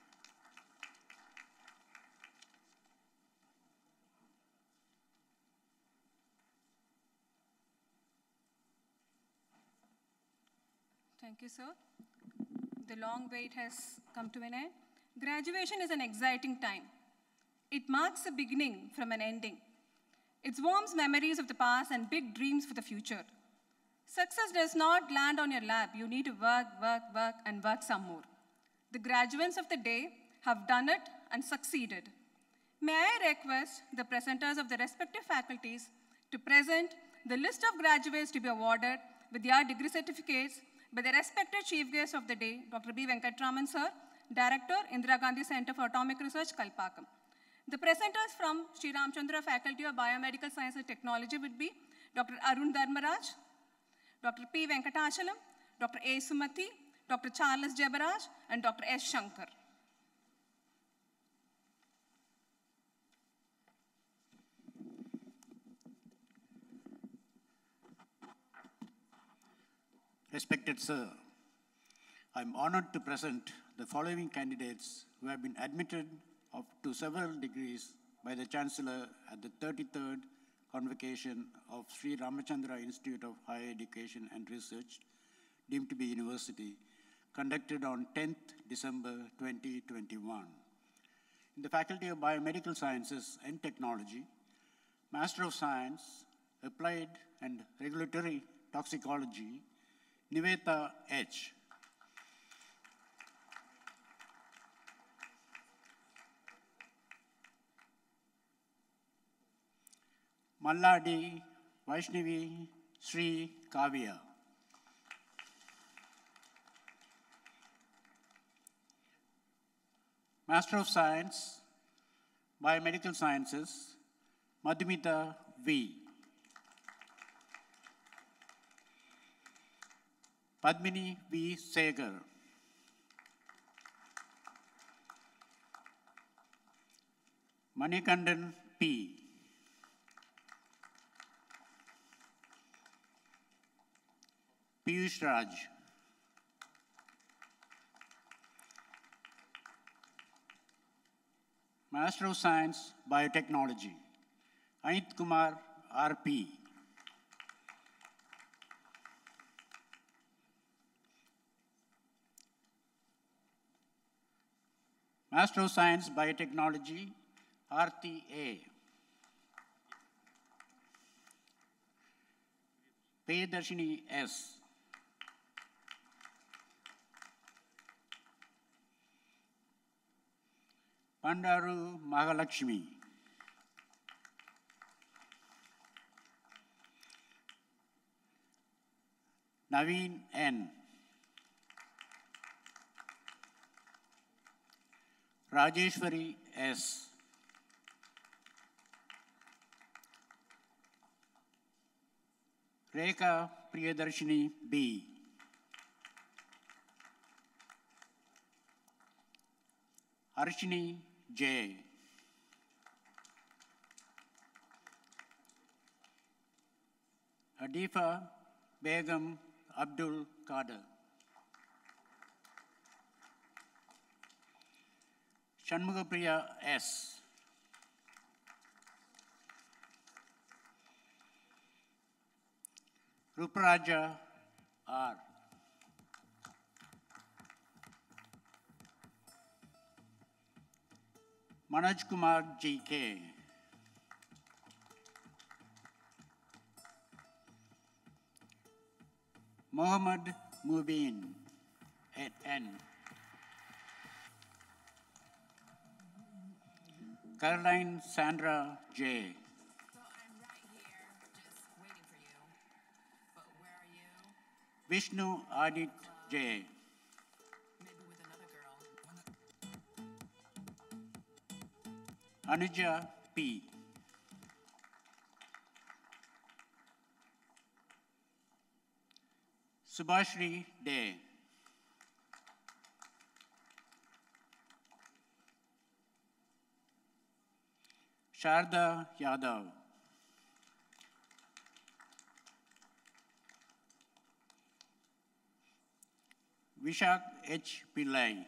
Thank you, sir. The long wait has come to an end. Graduation is an exciting time. It marks a beginning from an ending. It warms memories of the past and big dreams for the future. Success does not land on your lap. You need to work, work, work, and work some more. The graduates of the day have done it and succeeded. May I request the presenters of the respective faculties to present the list of graduates to be awarded with their degree certificates by the respected chief guest of the day, Doctor B. Venkatraman, sir, Director, Indira Gandhi Center for Atomic Research, Kalpakkam. The presenters from Sri Ramchandra Faculty of Biomedical Science and Technology would be Doctor Arun Dharmaraj, Doctor P. Venkatachalam, Doctor A. Sumati, Doctor Charles Jabaraj, and Doctor S. Shankar. Respected Sir, I am honored to present the following candidates who have been admitted of, to several degrees by the Chancellor at the thirty-third Convocation of Sri Ramachandra Institute of Higher Education and Research, deemed to be university, conducted on tenth December twenty twenty-one. In the Faculty of Biomedical Sciences and Technology, Master of Science, Applied and Regulatory Toxicology, Niveta H. Malladi Vaishnavi Sri Kavya. Master of Science, Biomedical Sciences, Madhumita V. Padmini V. Segar. Manikandan P. Piyush Raj. Master of Science, Biotechnology, Anit Kumar R P. Master of Science Biotechnology, Aarti A. Priyadarshini S. Pandaru Mahalakshmi. Naveen N. Rajeshwari S. Rekha Priyadarshini B. Arshini J. Hadifa Begum Abdul Kader. Shanmugapriya S. Ruparaja R. Manoj Kumar G K. Mohammad Mubin N. Caroline Sandra J. So I'm right here, just waiting for you. But where are you? Vishnu Adit J. Maybe with another girl. Anuja P. Subhashri Day. Sharda Yadav. Vishak H. Pillai.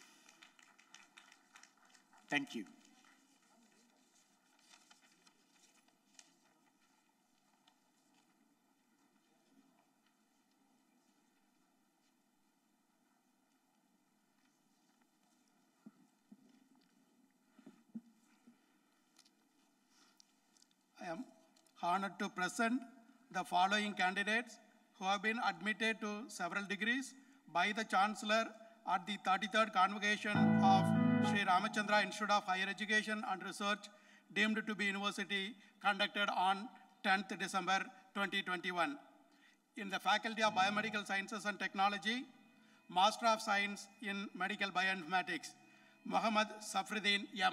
Thank you. I am honored to present the following candidates who have been admitted to several degrees by the Chancellor at the thirty-third Convocation of Sri Ramachandra Institute of Higher Education and Research, deemed to be university, conducted on tenth December twenty twenty-one. In the Faculty of Biomedical Sciences and Technology, Master of Science in Medical Bioinformatics, Muhammad Safruddin M.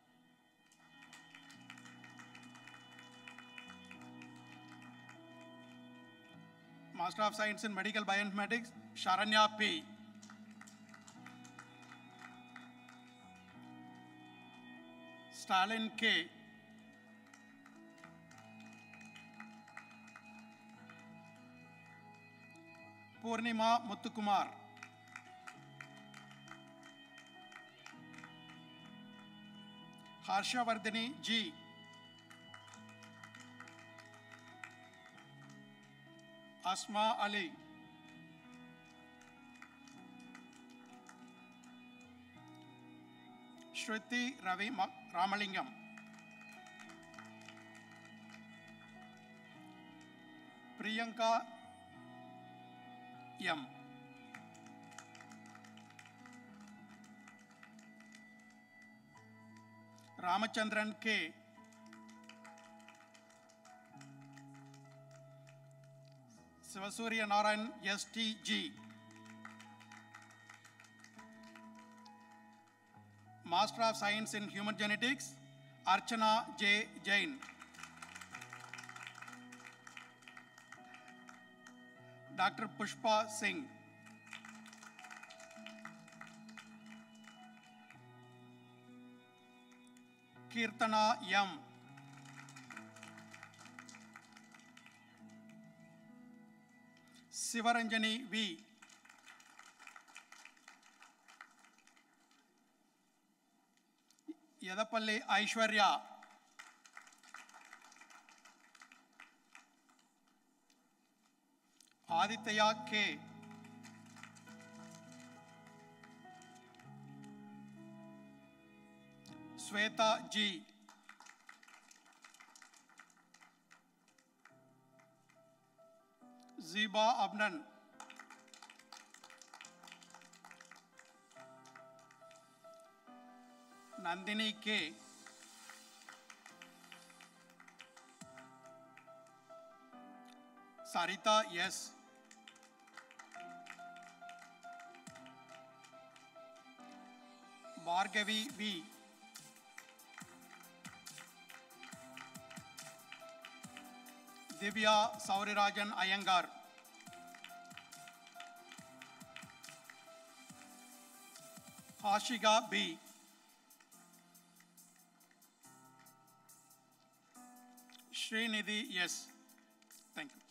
Master of Science in Medical Bioinformatics, Sharanya P. Stalin K. Purnima Muthukumar. Harshavardhani G. Asma Ali. Shruti Ravi Ramalingam. Priyanka M. Ramachandran K. Sivasuriya Narayan S T G. Master of Science in Human Genetics, Archana J. Jain. Doctor Pushpa Singh. Kirtana M. Sivaranjani V. Yadapalli Aishwarya. Aditya K. Sweta G. Ziba Abnan. Nandini K. Sarita S. Bhargavi B. Divya Saurirajan Iyengar. Hashiga B. Srinidhi yes. Thank you.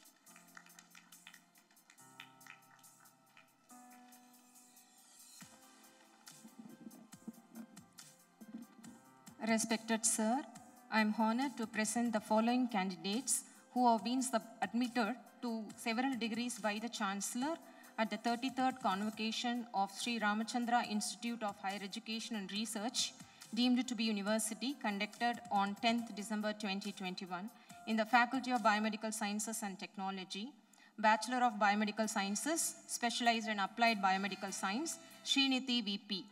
Respected Sir, I am honored to present the following candidates who have been sub- admitted to several degrees by the Chancellor at the thirty-third convocation of Sri Ramachandra Institute of Higher Education and Research, deemed to be university, conducted on tenth December twenty twenty-one in the Faculty of Biomedical Sciences and Technology, Bachelor of Biomedical Sciences, specialized in Applied Biomedical Science, Srinidhi V P.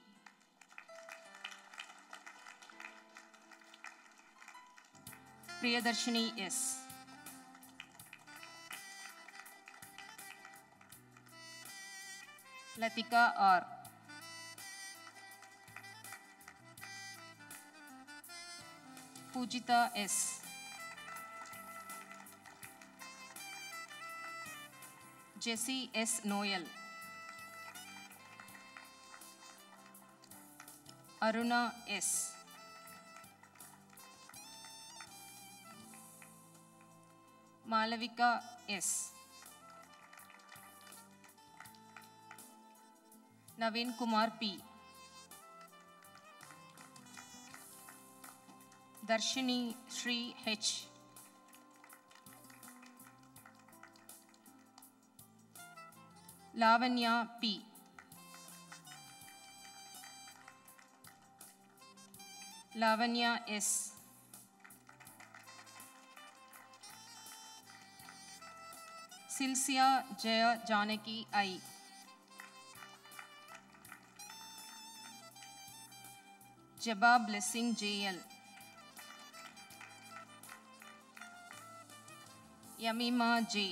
Priyadarshini S. Latika R. Pujita S. Jesse S. Noel. Aruna S. Malavika S. Naveen Kumar P. Darshini Sri H. Lavanya P. Lavanya S. Silsia Jaya Janaki I. Jabba Blessing J L. Yamima J.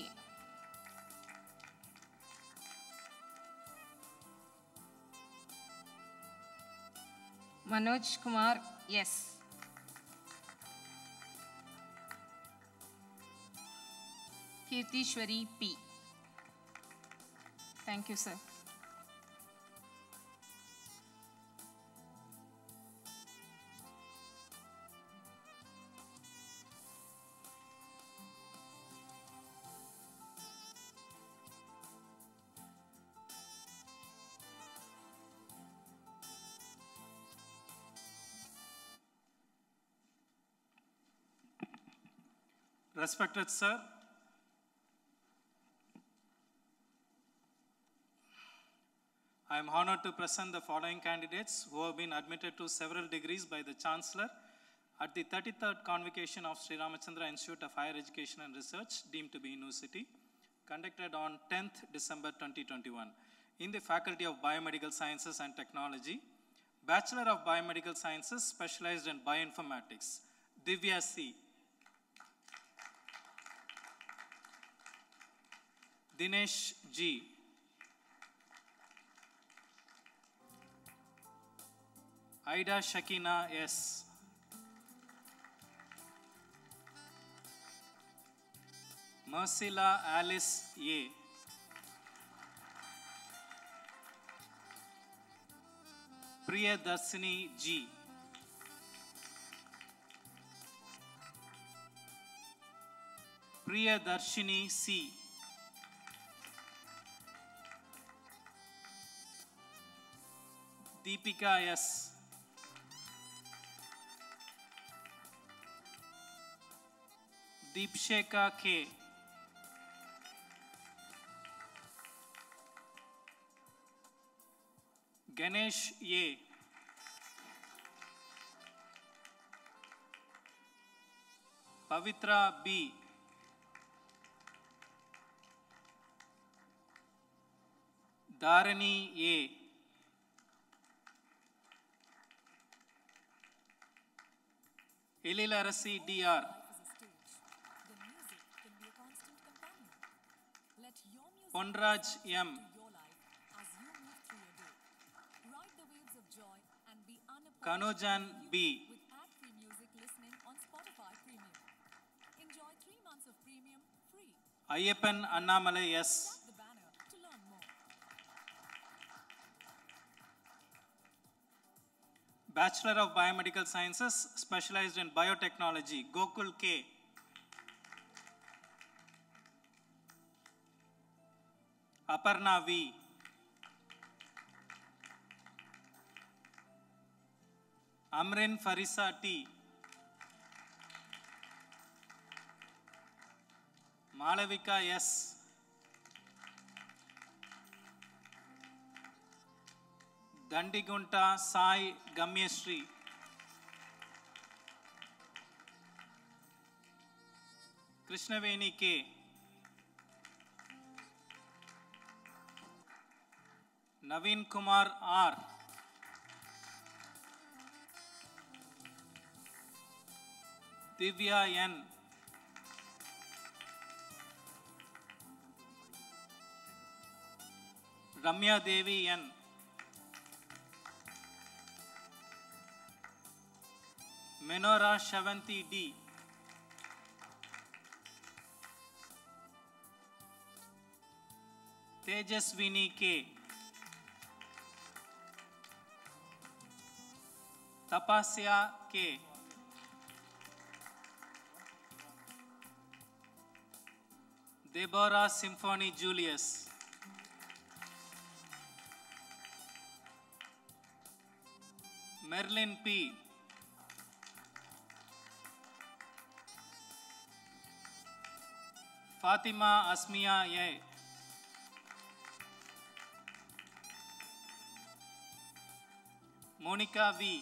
Manoj Kumar S. Kirtishwari P. Thank you, sir. Respected Sir, I am honored to present the following candidates who have been admitted to several degrees by the Chancellor at the thirty-third convocation of Sri Ramachandra Institute of Higher Education and Research, deemed to be university, conducted on tenth December twenty twenty-one in the Faculty of Biomedical Sciences and Technology, Bachelor of Biomedical Sciences, specialized in Bioinformatics, Divya C. Dinesh G. Aida Shakina S. Mercila Alice A. Priyadarshini G. Priyadarshini C. Deepika S. Deepsheka K. Ganesh A. Pavitra B. Dharani A. Elilarasi D R. Ponraj M. Kanojan B. Ayyappan Annamalai S. Bachelor of Biomedical Sciences, specialized in biotechnology, Gokul K. Aparna V. Amrin Farisa T. Malavika S. Dandigunta Sai Gamyasri. Krishnaveni K. Naveen Kumar R. Divya N. Ramya Devi N. Menora Shavanti D. Tejaswini K. Tapasya K. Deborah Symphony Julius. Merlin P. Fatima Asmiya A. Monica V.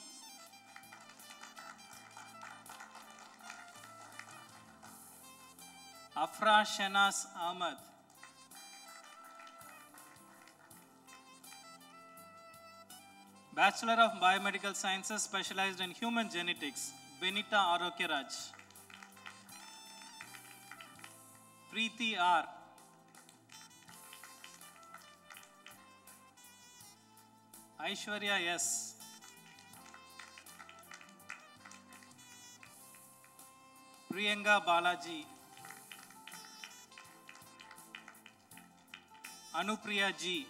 Afra Shanas Ahmad. Bachelor of Biomedical Sciences, specialized in human genetics, Benita Arokyaraj. Preeti R. Aishwarya S. Priyanka Balaji. Anupriya G.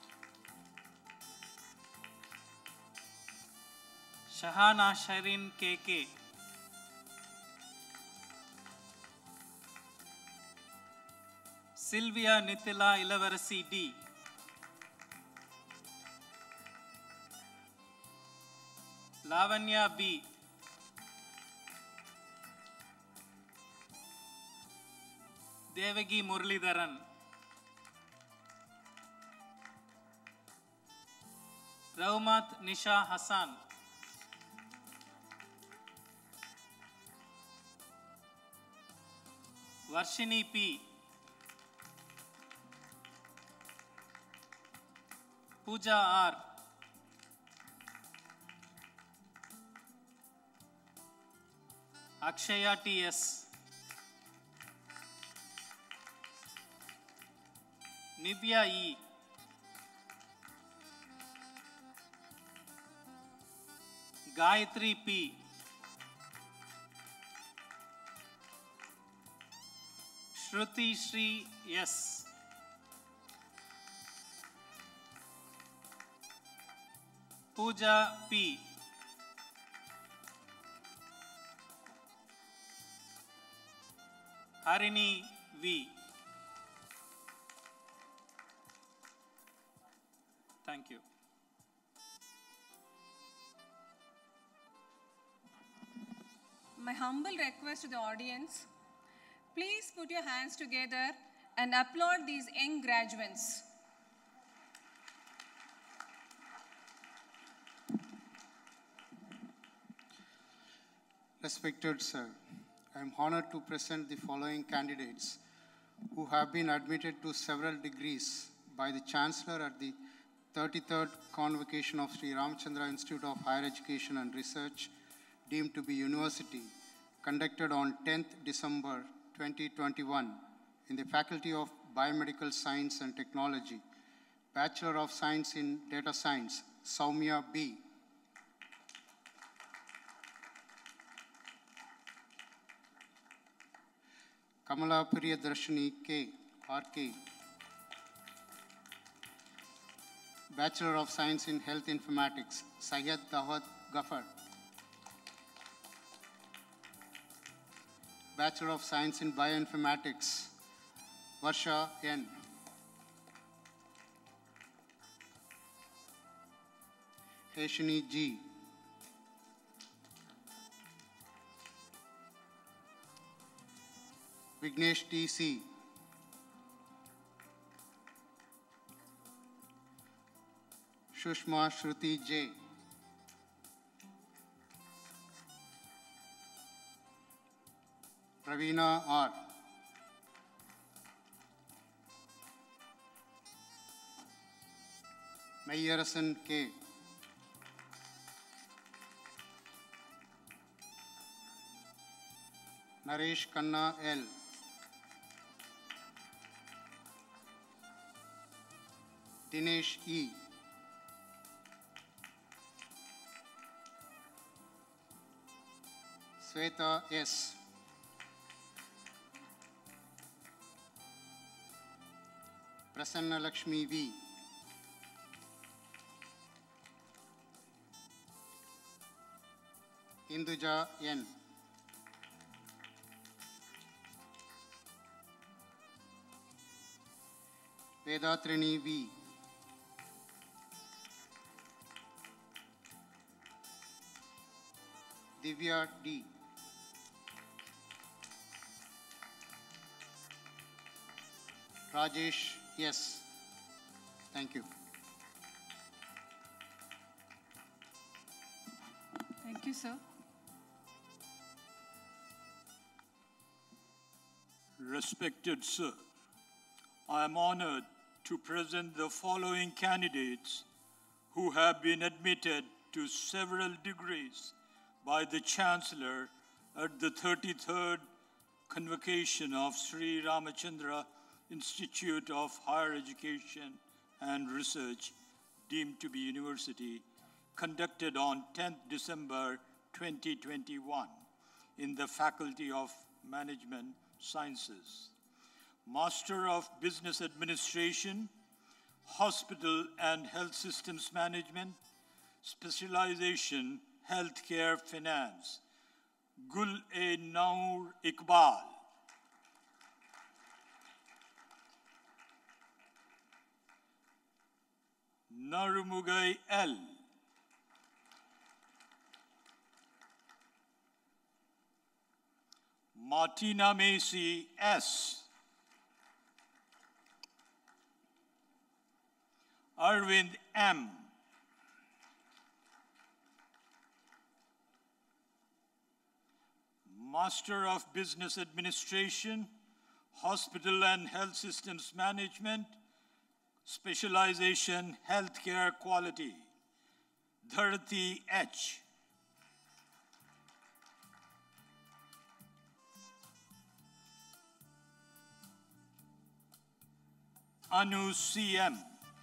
Shahana Shireen K K. Sylvia Nithila Ilavarasi D. Lavanya B. Devagi Muralidharan. Raumat Nisha Hassan. Varshini P. Pooja R. Akshaya T S. Nivya E. Gayatri P. Shruti Shri S. Pooja P. Harini V. Thank you. My humble request to the audience, please put your hands together and applaud these young graduates. Respected sir, I am honored to present the following candidates who have been admitted to several degrees by the Chancellor at the thirty-third Convocation of Sri Ramachandra Institute of Higher Education and Research, deemed to be university, conducted on tenth December twenty twenty-one in the Faculty of Biomedical Science and Technology. Bachelor of Science in Data Science, Soumya B. Kamala Priyadarshini K. R K. Bachelor of Science in Health Informatics, Syed Dawud Ghaffar. Bachelor of Science in Bioinformatics, Varsha N. Heshini G. Vignesh T C. Shushma Shruti J. Ravina R. Mayarasan K. Naresh Khanna L. Dinesh E. Sweta S. Prasanna Lakshmi V. Induja N. Vedatrini V. Divya D. Rajesh S. Thank you. Thank you, sir. Respected sir, I am honored to present the following candidates who have been admitted to several degrees by the Chancellor at the thirty-third Convocation of Sri Ramachandra Institute of Higher Education and Research, deemed to be university, conducted on tenth December twenty twenty-one in the Faculty of Management Sciences. Master of Business Administration, Hospital and Health Systems Management, Specialization Healthcare Finance, Gul-e-Noor Iqbal. Narumugai L. Martina Macy S. Arvind M. Master of Business Administration, Hospital and Health Systems Management, Specialization Healthcare Quality, Dharati H. Anu C M.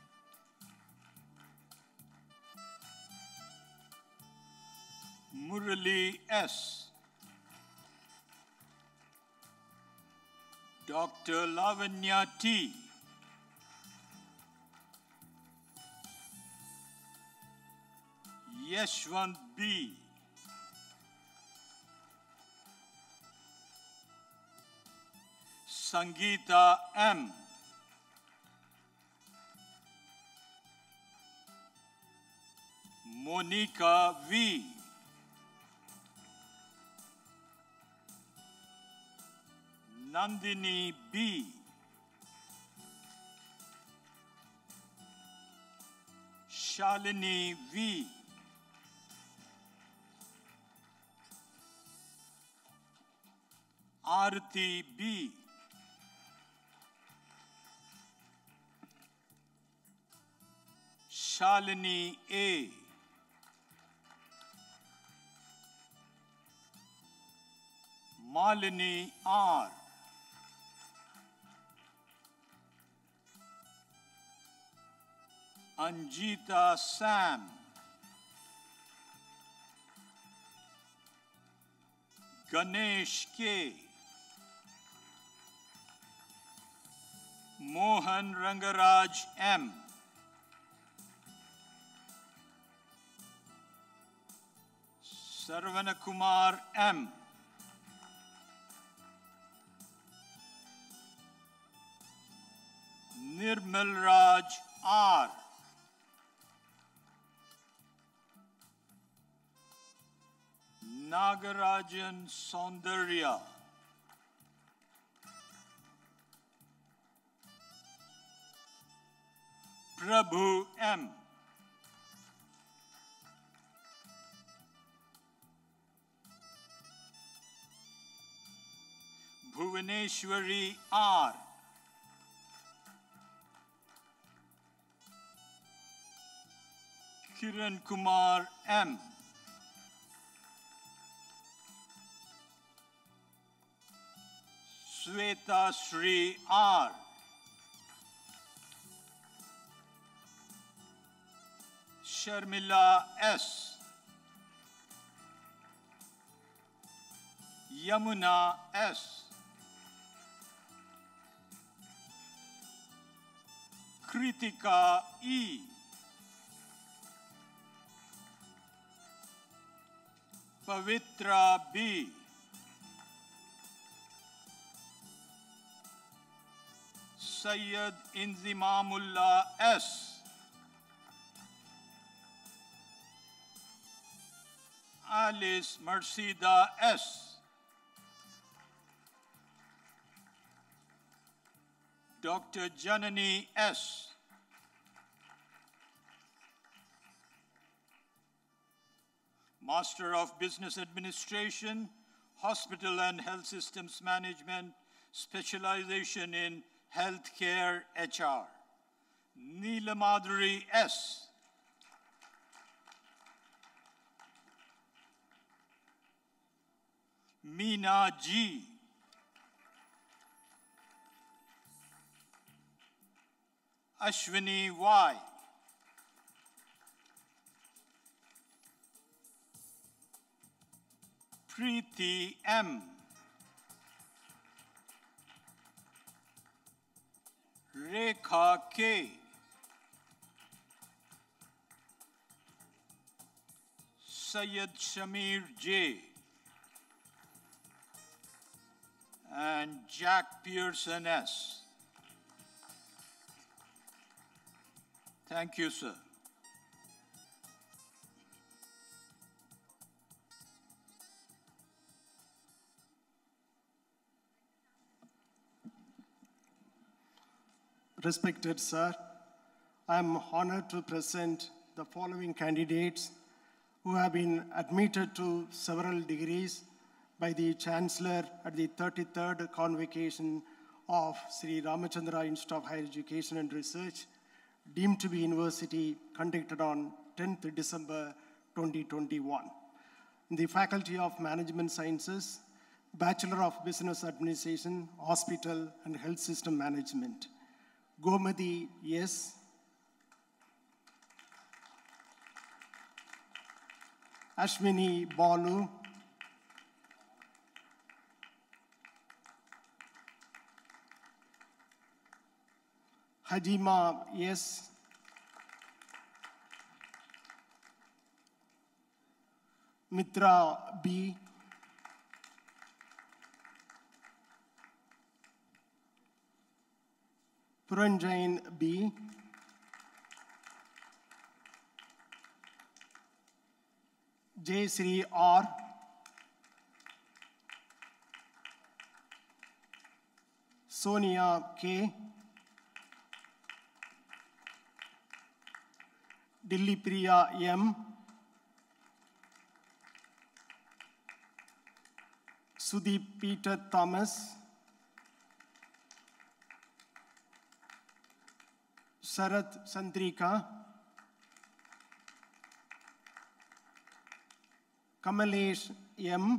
Murali S. Doctor Lavanya T. Yeshwant B. Sangeeta M. Monica V. Nandini B. Shalini V. Arati B. Shalini A. Malini R. Anjita Sam. Ganesh K. Mohan Rangaraj M. Sarvana Kumar M. Nirmal Raj R. Nagarajan Saundarya. Prabhu M. Bhuvaneshwari R. Kiran Kumar M. Sweta Sri R. Sharmila S. Yamuna S. Kritika E. Pavitra B. Sayyid Inzimamullah S. Alice Mercida S. Doctor Janani S. Master of Business Administration, Hospital and Health Systems Management, specialization in Healthcare H R. Neelamadri S. Meena G. Ashwini Y. Preeti M. Rekha K. Syed Shamir J. And Jack Pearson S. Thank you, sir. Respected sir, I am honored to present the following candidates who have been admitted to several degrees by the Chancellor at the thirty-third Convocation of Sri Ramachandra Institute of Higher Education and Research, deemed to be university, conducted on tenth December twenty twenty-one. In the Faculty of Management Sciences, Bachelor of Business Administration, Hospital and Health System Management. Gomadi S. Ashwini Balu. Hajima S. Mitra B. Puranjain B. J. Sri R. Sonia K. Dilli Priya M. Sudeep Peter Thomas, Sarath Sandrika, Kamalesh M,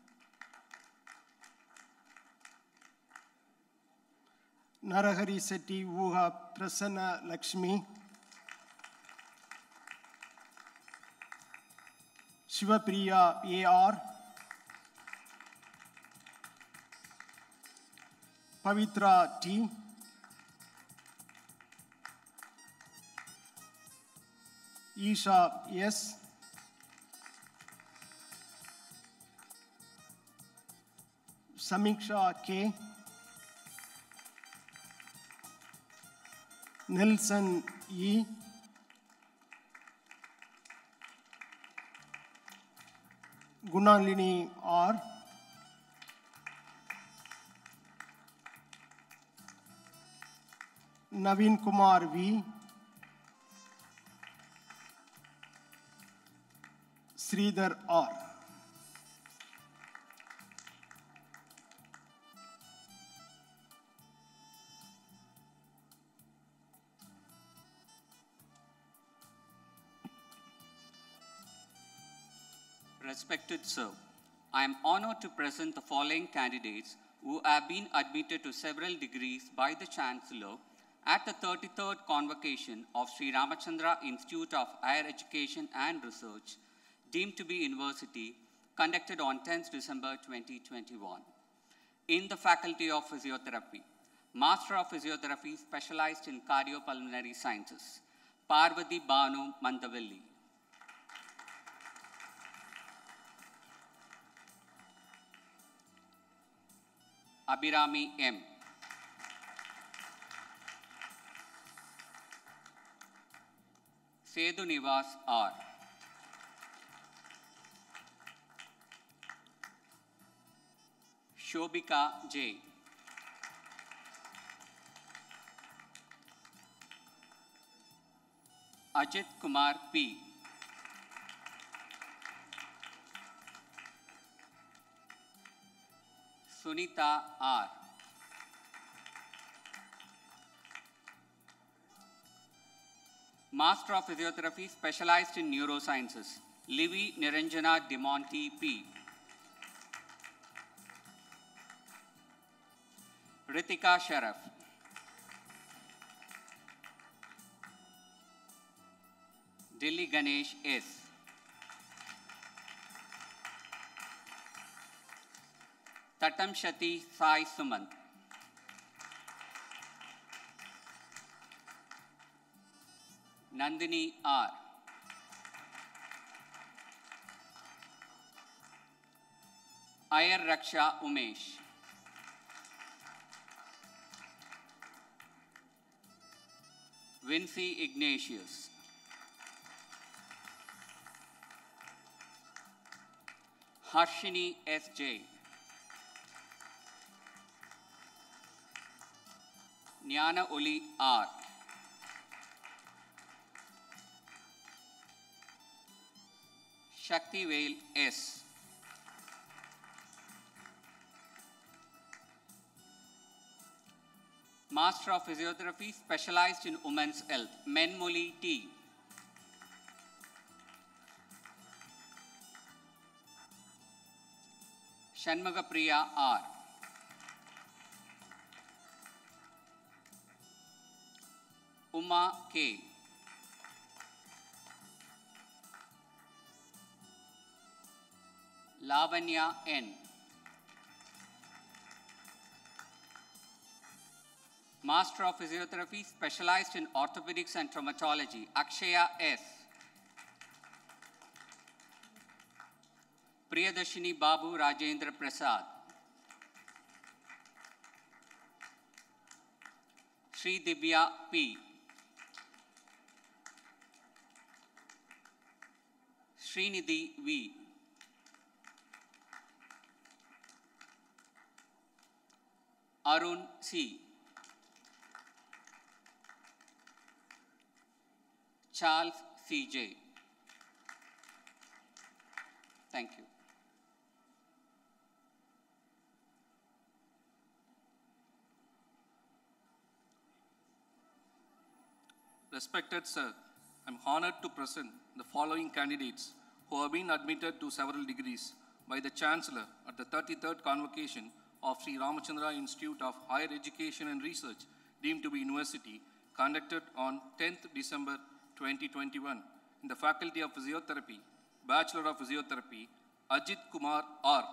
Narahari Setti Wuha Prasanna Lakshmi, Shivapriya A R, Pavitra T, Isha S, Samiksha K, Nelson E, Gunalini R, Naveen Kumar V, Sridhar R. Respected Sir, I am honored to present the following candidates who have been admitted to several degrees by the Chancellor at the thirty-third convocation of Sri Ramachandra Institute of Higher Education and Research, deemed to be university, conducted on tenth December twenty twenty-one. In the Faculty of Physiotherapy, Master of Physiotherapy specialized in Cardiopulmonary Sciences, Parvati Banu Mandavelli. Abhirami M. Sedhu Nivas R. Shobika J. Ajit Kumar P. Sunita R. Master of Physiotherapy specialized in Neurosciences, Livy Niranjana Demonti P. Ritika Sharaf. Dilli Ganesh S. Tatam Shati Sai Sumant. Nandini R. Ayar Raksha Umesh. Vinci Ignatius. Harshini S J. Jnana Uli R. Shakti Vail S. Master of Physiotherapy specialized in Women's Health, Menmuli T. Shanmugapriya R. Uma K. Lavanya N. Master of Physiotherapy specialized in Orthopedics and Traumatology, Akshaya S. Priyadashini Babu Rajendra Prasad. Sri Divya P. Srinidhi V. Arun C. Charles C J. Thank you. Respected Sir, I'm honored to present the following candidates who have been admitted to several degrees by the Chancellor at the thirty-third convocation of Sri Ramachandra Institute of Higher Education and Research, deemed to be university, conducted on tenth December twenty twenty-one in the Faculty of Physiotherapy, Bachelor of Physiotherapy, Ajit Kumar R.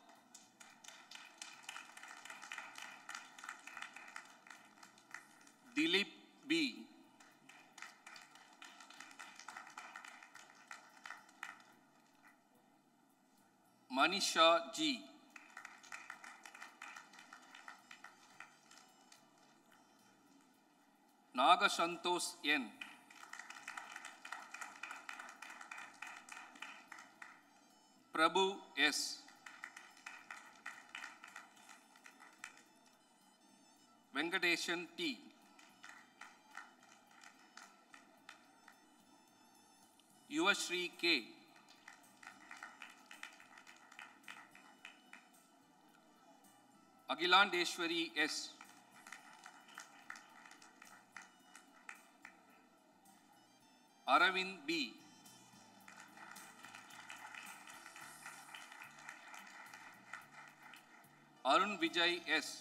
Dilip B. Manisha G. Nagasantos N. Prabhu S. Venkateshan T. Yuvashri K. Agilandeshwari S. Aravind B. Arun Vijay S.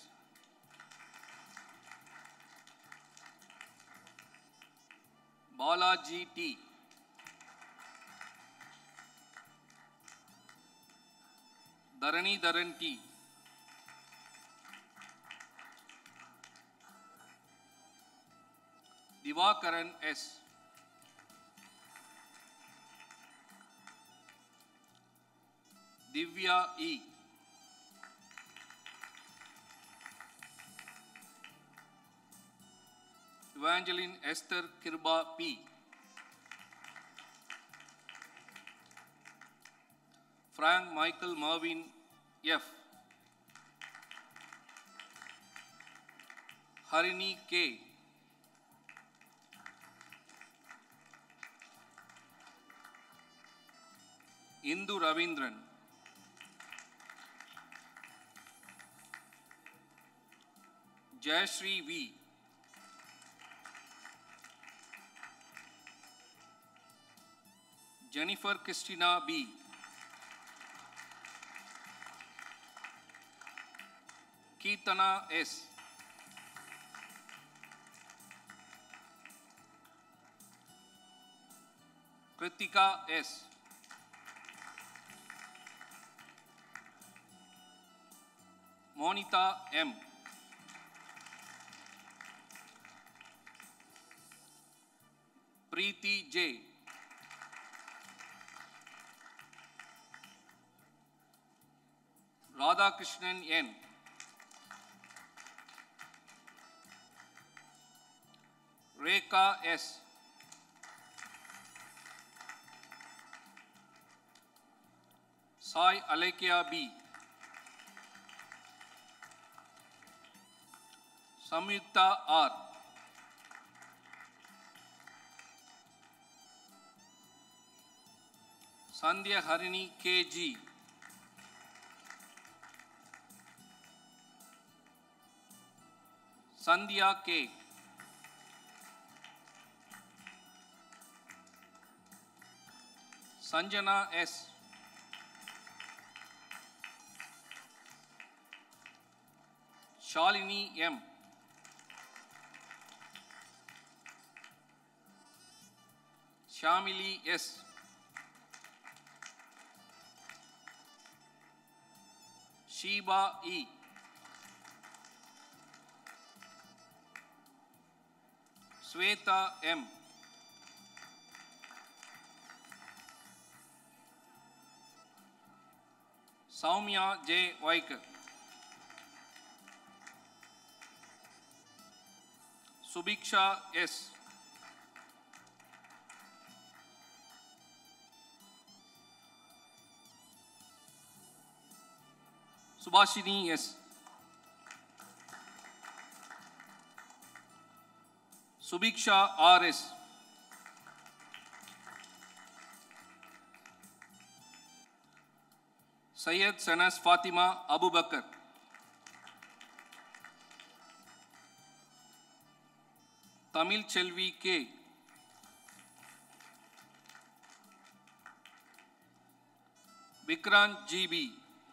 Balaji T. Dharani Dharan T. Divakaran S. Divya E. Evangeline Esther Kirba P. Frank Michael Marvin F. Harini K. Indu Ravindran. Jayashree V. Jennifer Christina B. Keetana S. Kritika S. Monita M. Preeti J. Radhakrishnan N. Rekha S. Sai Alekia B. Samyukta R. Sandhya Harini K G. Sandhya K. Sanjana S. Shalini M. Shamili S. Sheba E. Sweta M. Saumya J. Vaikar. Subiksha S. Subhashini S. Subiksha R S. Syed Sanas Fatima Abu Bakr. Tamil Chelvi K. Vikrant G B.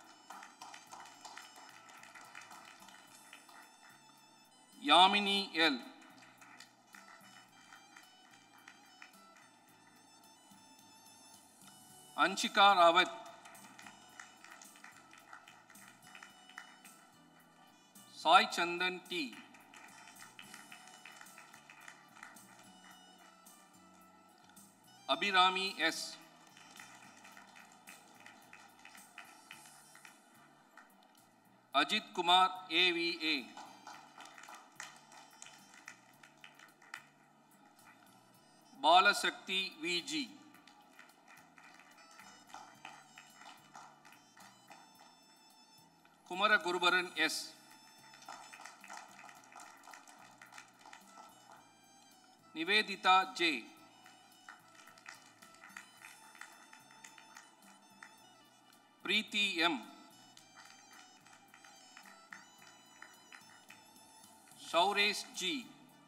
Yamini L. Anshika Rawat. Sai Chandan T. Abhirami S. Ajit Kumar A V A. Balasakti V G. Kumara Gurubaran S. Nivedita J. Preeti M. Saurash G.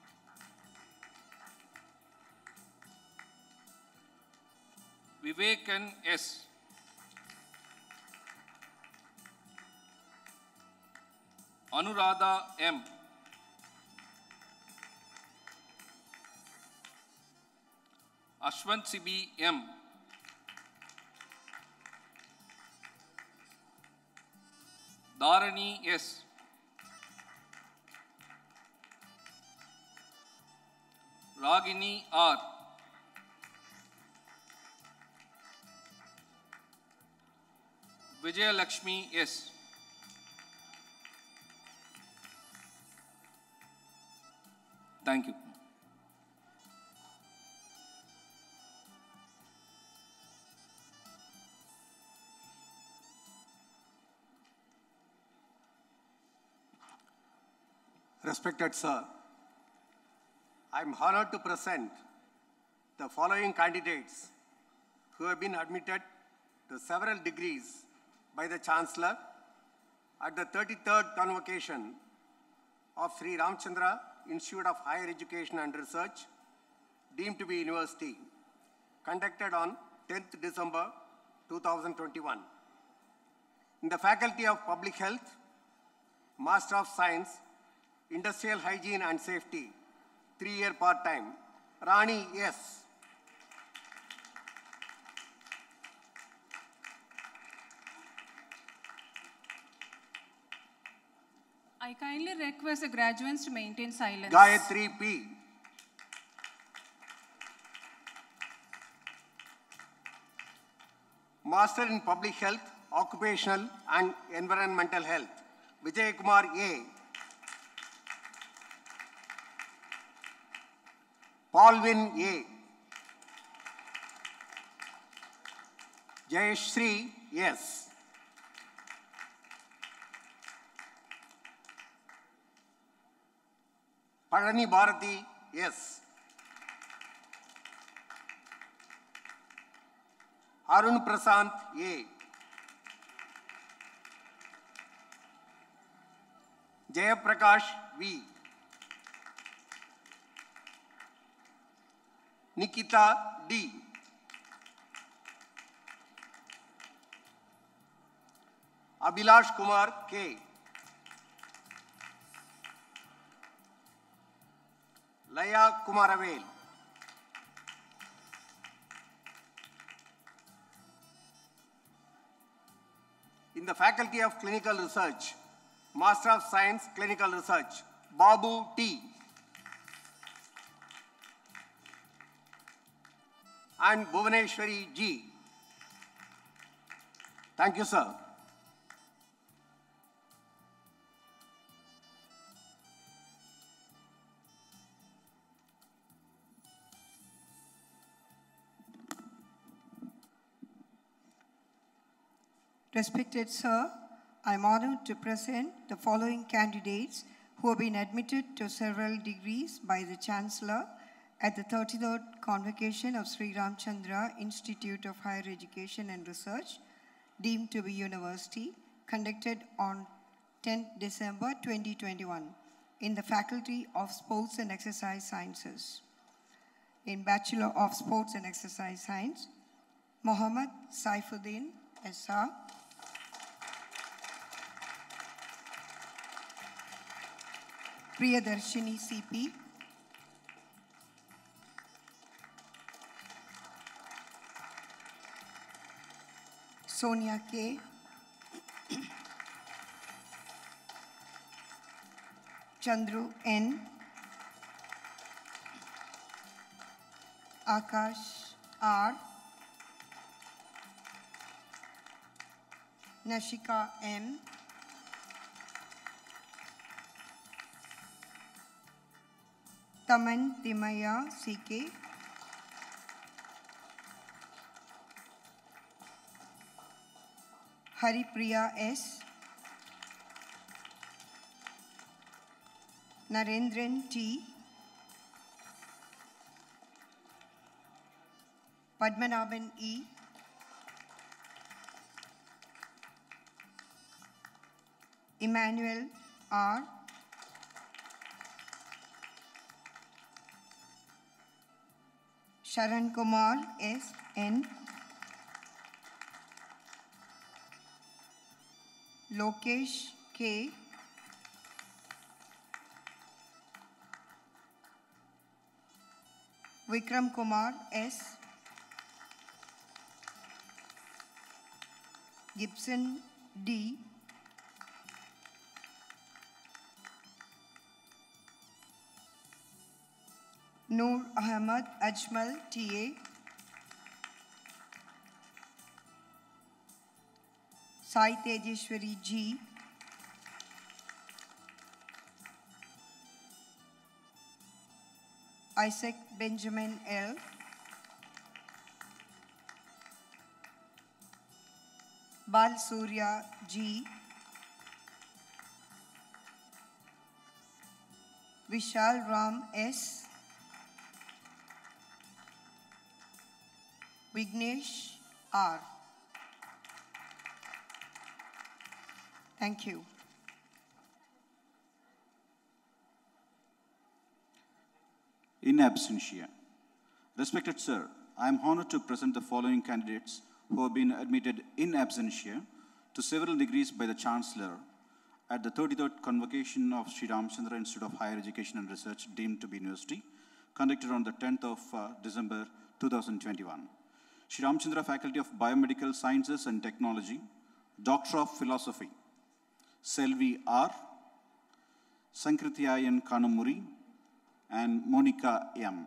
Vivekan S. Anuradha M. Ashwant Sibi M. Dharani S. Ragini R. Vijaya Lakshmi S. Thank you. Respected sir, I am honored to present the following candidates who have been admitted to several degrees by the Chancellor at the thirty-third convocation of Sri Ramchandra Institute of Higher Education and Research, deemed to be university, conducted on tenth December two thousand twenty-one. In the Faculty of Public Health, Master of Science, Industrial Hygiene and Safety, three-year part-time, Rani S. I kindly request the graduates to maintain silence. Gayatri P. Master in Public Health, Occupational and Environmental Health, Vijay Kumar A. Paulvin A. Jayashree S. Parani Bharati S. Arun Prasant A. Jayaprakash V. Nikita D. Abhilash Kumar K. Laya Kumaravel. In the Faculty of Clinical Research, Master of Science, Clinical Research, Babu T. And Bhuvaneshwari G. Thank you, sir. Respected sir, I am honored to present the following candidates who have been admitted to several degrees by the Chancellor at the thirty-third convocation of Sri Ramchandra Institute of Higher Education and Research, deemed to be university, conducted on tenth December twenty twenty-one in the Faculty of Sports and Exercise Sciences. In Bachelor of Sports and Exercise Science, Mohammad Saifuddin S R. Priyadarshini C P. Sonia K. Chandru N. Akash R. Nashika M. Taman Timaya C K. Haripriya S. Narendran T. Padmanabhan E. Emmanuel R. Sharan Kumar S. N. Lokesh K. Vikram Kumar S. Gibson D. Noor Ahmad Ajmal T A. Sai Tejeshwari G. Isaac Benjamin L. Bal Surya G. Vishal Ram S. Vignesh R. Thank you. In absentia. Respected sir, I am honored to present the following candidates who have been admitted in absentia to several degrees by the Chancellor at the thirty-third convocation of Sri Ramachandra Institute of Higher Education and Research deemed to be university, conducted on the tenth of uh, December two thousand twenty-one. Sri Ramachandra Faculty of Biomedical Sciences and Technology, Doctor of Philosophy, Selvi R, Sankrityayan Kanamuri, and Monica M.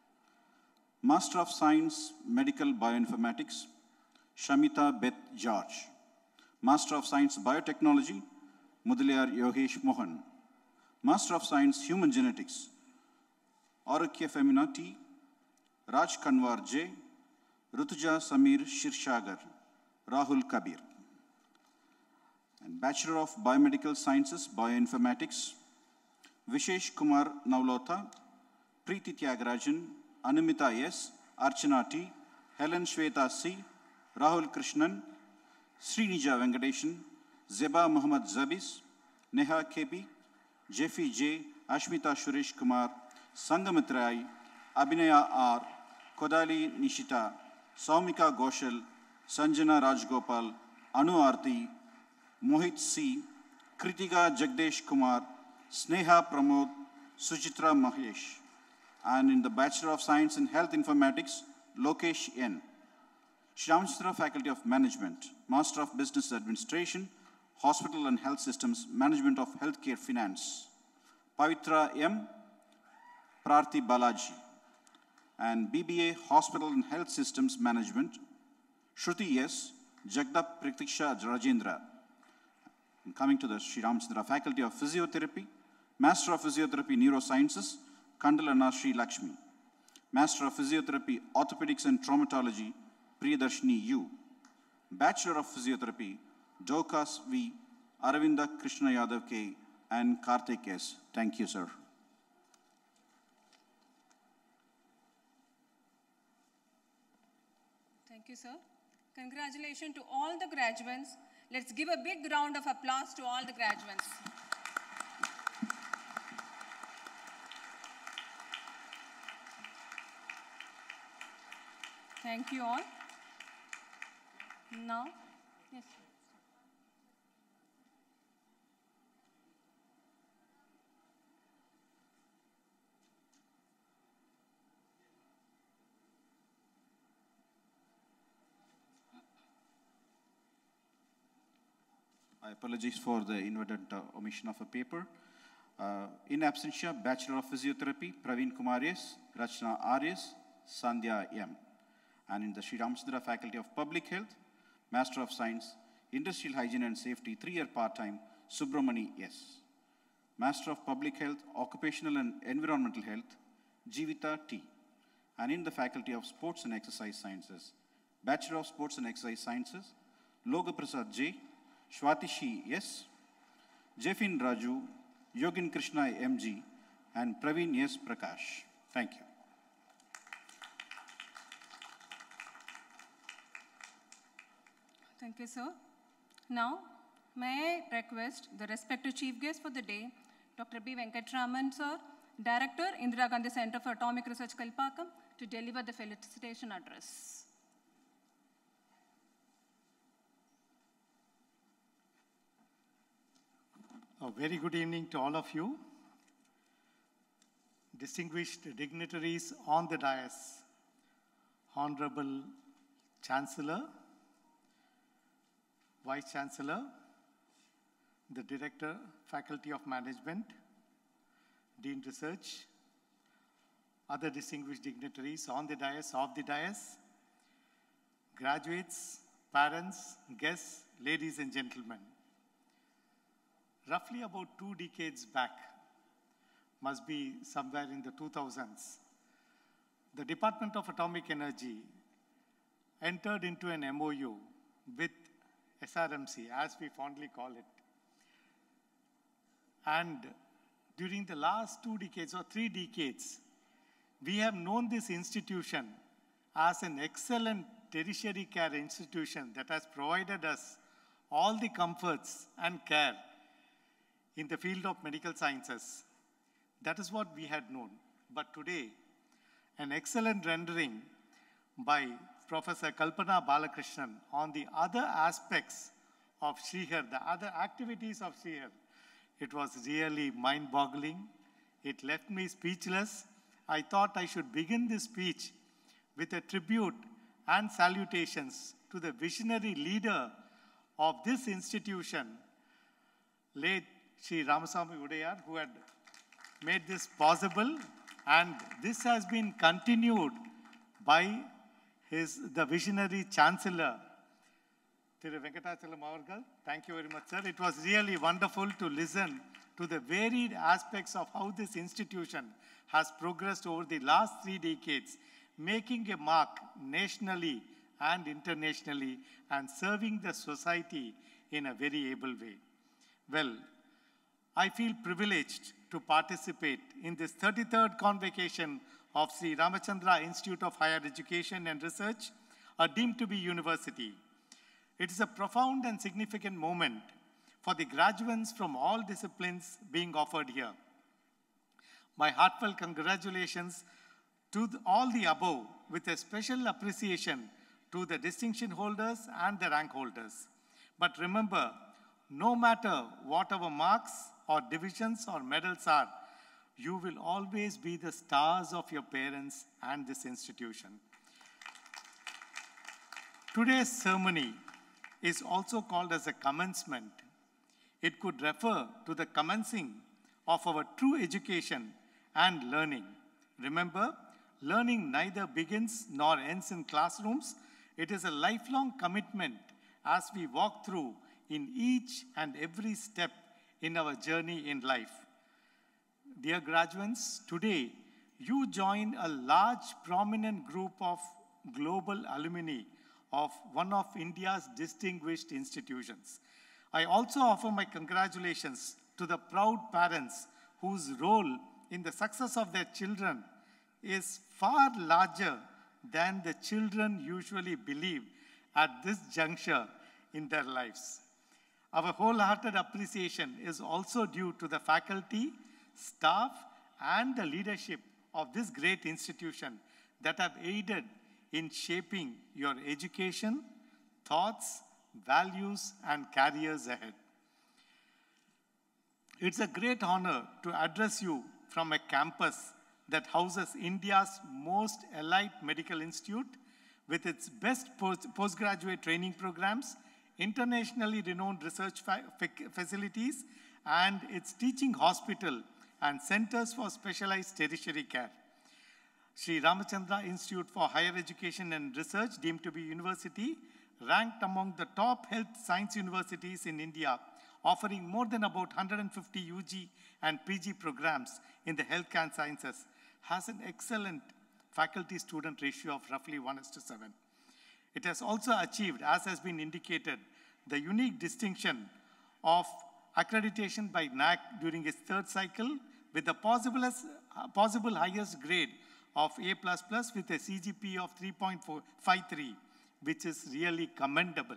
Master of Science, Medical Bioinformatics, Shamita Beth George. Master of Science, Biotechnology, Mudaliar Yogesh Mohan. Master of Science, Human Genetics, Aurokya Femina T, Raj Kanwar J, Rutuja Samir Shirshagar, Rahul Kabir. And Bachelor of Biomedical Sciences, Bioinformatics, Vishesh Kumar Navlota, Preeti Tyagarajan, Anumita S, Archana T, Helen Shweta C, Rahul Krishnan, Srinija Venkatesan, Zeba Muhammad Zabis, Neha K P, Jeffy J, Ashmita Suresh Kumar, Sangamitrai, Abhinaya R, Kodali Nishita, Saumika Goshal, Sanjana Rajgopal, Anu Arti, Mohit C, Kritika Jagdesh Kumar, Sneha Pramod, Suchitra Mahesh. And in the Bachelor of Science in Health Informatics, Lokesh N. Sri Ramachandra Faculty of Management, Master of Business Administration, Hospital and Health Systems, Management of Healthcare Finance, Pavitra M. Prarthi Balaji. And B B A Hospital and Health Systems Management, Shruti S. Jagdap Pratiksha Rajendra. And coming to the Sri Ramachandra Faculty of Physiotherapy, Master of Physiotherapy Neurosciences, Kandalana Sri Lakshmi. Master of Physiotherapy Orthopedics and Traumatology, Priyadarshini U. Bachelor of Physiotherapy, Dokas V. Aravinda Krishna Yadav K. and Karthik S. Thank you, sir. Thank you, sir. Congratulations to all the graduates. Let's give a big round of applause to all the graduates. Thank you all. Now, Yes. I apologize for the inadvertent uh, omission of a paper. Uh, in absentia, Bachelor of Physiotherapy, Praveen Kumar S, Rachna R S, Sandhya M. And in the Sri Ramachandra Faculty of Public Health, Master of Science, Industrial Hygiene and Safety, three-year part-time, Subramani S. Master of Public Health, Occupational and Environmental Health, Jivita T. And in the Faculty of Sports and Exercise Sciences, Bachelor of Sports and Exercise Sciences, Logaprasad J, Shwatishi S, Jeffin Raju, Yogin Krishna M G, and Praveen S. Prakash. Thank you. Thank you, sir. Now, may I request the respected chief guest for the day, Doctor B. Venkatraman, sir, Director, Indira Gandhi Center for Atomic Research, Kalpakam, to deliver the felicitation address. A very good evening to all of you. Distinguished dignitaries on the dais, Honorable Chancellor, Vice Chancellor, the Director, Faculty of Management, Dean Research, other distinguished dignitaries on the dais, off the dais, graduates, parents, guests, ladies and gentlemen. Roughly about two decades back, must be somewhere in the two thousands, the Department of Atomic Energy entered into an M O U with S R M C, as we fondly call it. And during the last two decades or three decades, we have known this institution as an excellent tertiary care institution that has provided us all the comforts and care in the field of medical sciences. That is what we had known. But today, an excellent rendering by Professor Kalpana Balakrishnan on the other aspects of Srihar, the other activities of Srihar, it was really mind-boggling. It left me speechless. I thought I should begin this speech with a tribute and salutations to the visionary leader of this institution, late Sri Ramasamy Udayar, who had made this possible, and this has been continued by his, the visionary Chancellor, Thiru Venkatachalam Avargal. Thank you very much, sir. It was really wonderful to listen to the varied aspects of how this institution has progressed over the last three decades, making a mark nationally and internationally, and serving the society in a very able way. Well, I feel privileged to participate in this thirty-third convocation of Sri Ramachandra Institute of Higher Education and Research, a deemed to be university. It is a profound and significant moment for the graduates from all disciplines being offered here. My heartfelt congratulations to the, all the above, with a special appreciation to the distinction holders and the rank holders. But remember, no matter what our marks or divisions or medals are, you will always be the stars of your parents and this institution. Today's ceremony is also called as a commencement. It could refer to the commencing of our true education and learning. Remember, learning neither begins nor ends in classrooms. It is a lifelong commitment as we walk through in each and every step in our journey in life. Dear graduates, today you join a large prominent group of global alumni of one of India's distinguished institutions. I also offer my congratulations to the proud parents whose role in the success of their children is far larger than the children usually believe at this juncture in their lives. Our wholehearted appreciation is also due to the faculty, staff, and the leadership of this great institution that have aided in shaping your education, thoughts, values, and careers ahead. It's a great honor to address you from a campus that houses India's most elite medical institute with its best post postgraduate training programs, internationally renowned research fa facilities, and its teaching hospital and centers for specialized tertiary care. Sri Ramachandra Institute for Higher Education and Research, deemed to be university, ranked among the top health science universities in India, offering more than about one hundred fifty U G and P G programs in the health and sciences, has an excellent faculty-student ratio of roughly one is to seven. It has also achieved, as has been indicated, the unique distinction of accreditation by N A C during its third cycle with the possible, uh, possible highest grade of A plus plus with a C G P A of three point five three, which is really commendable.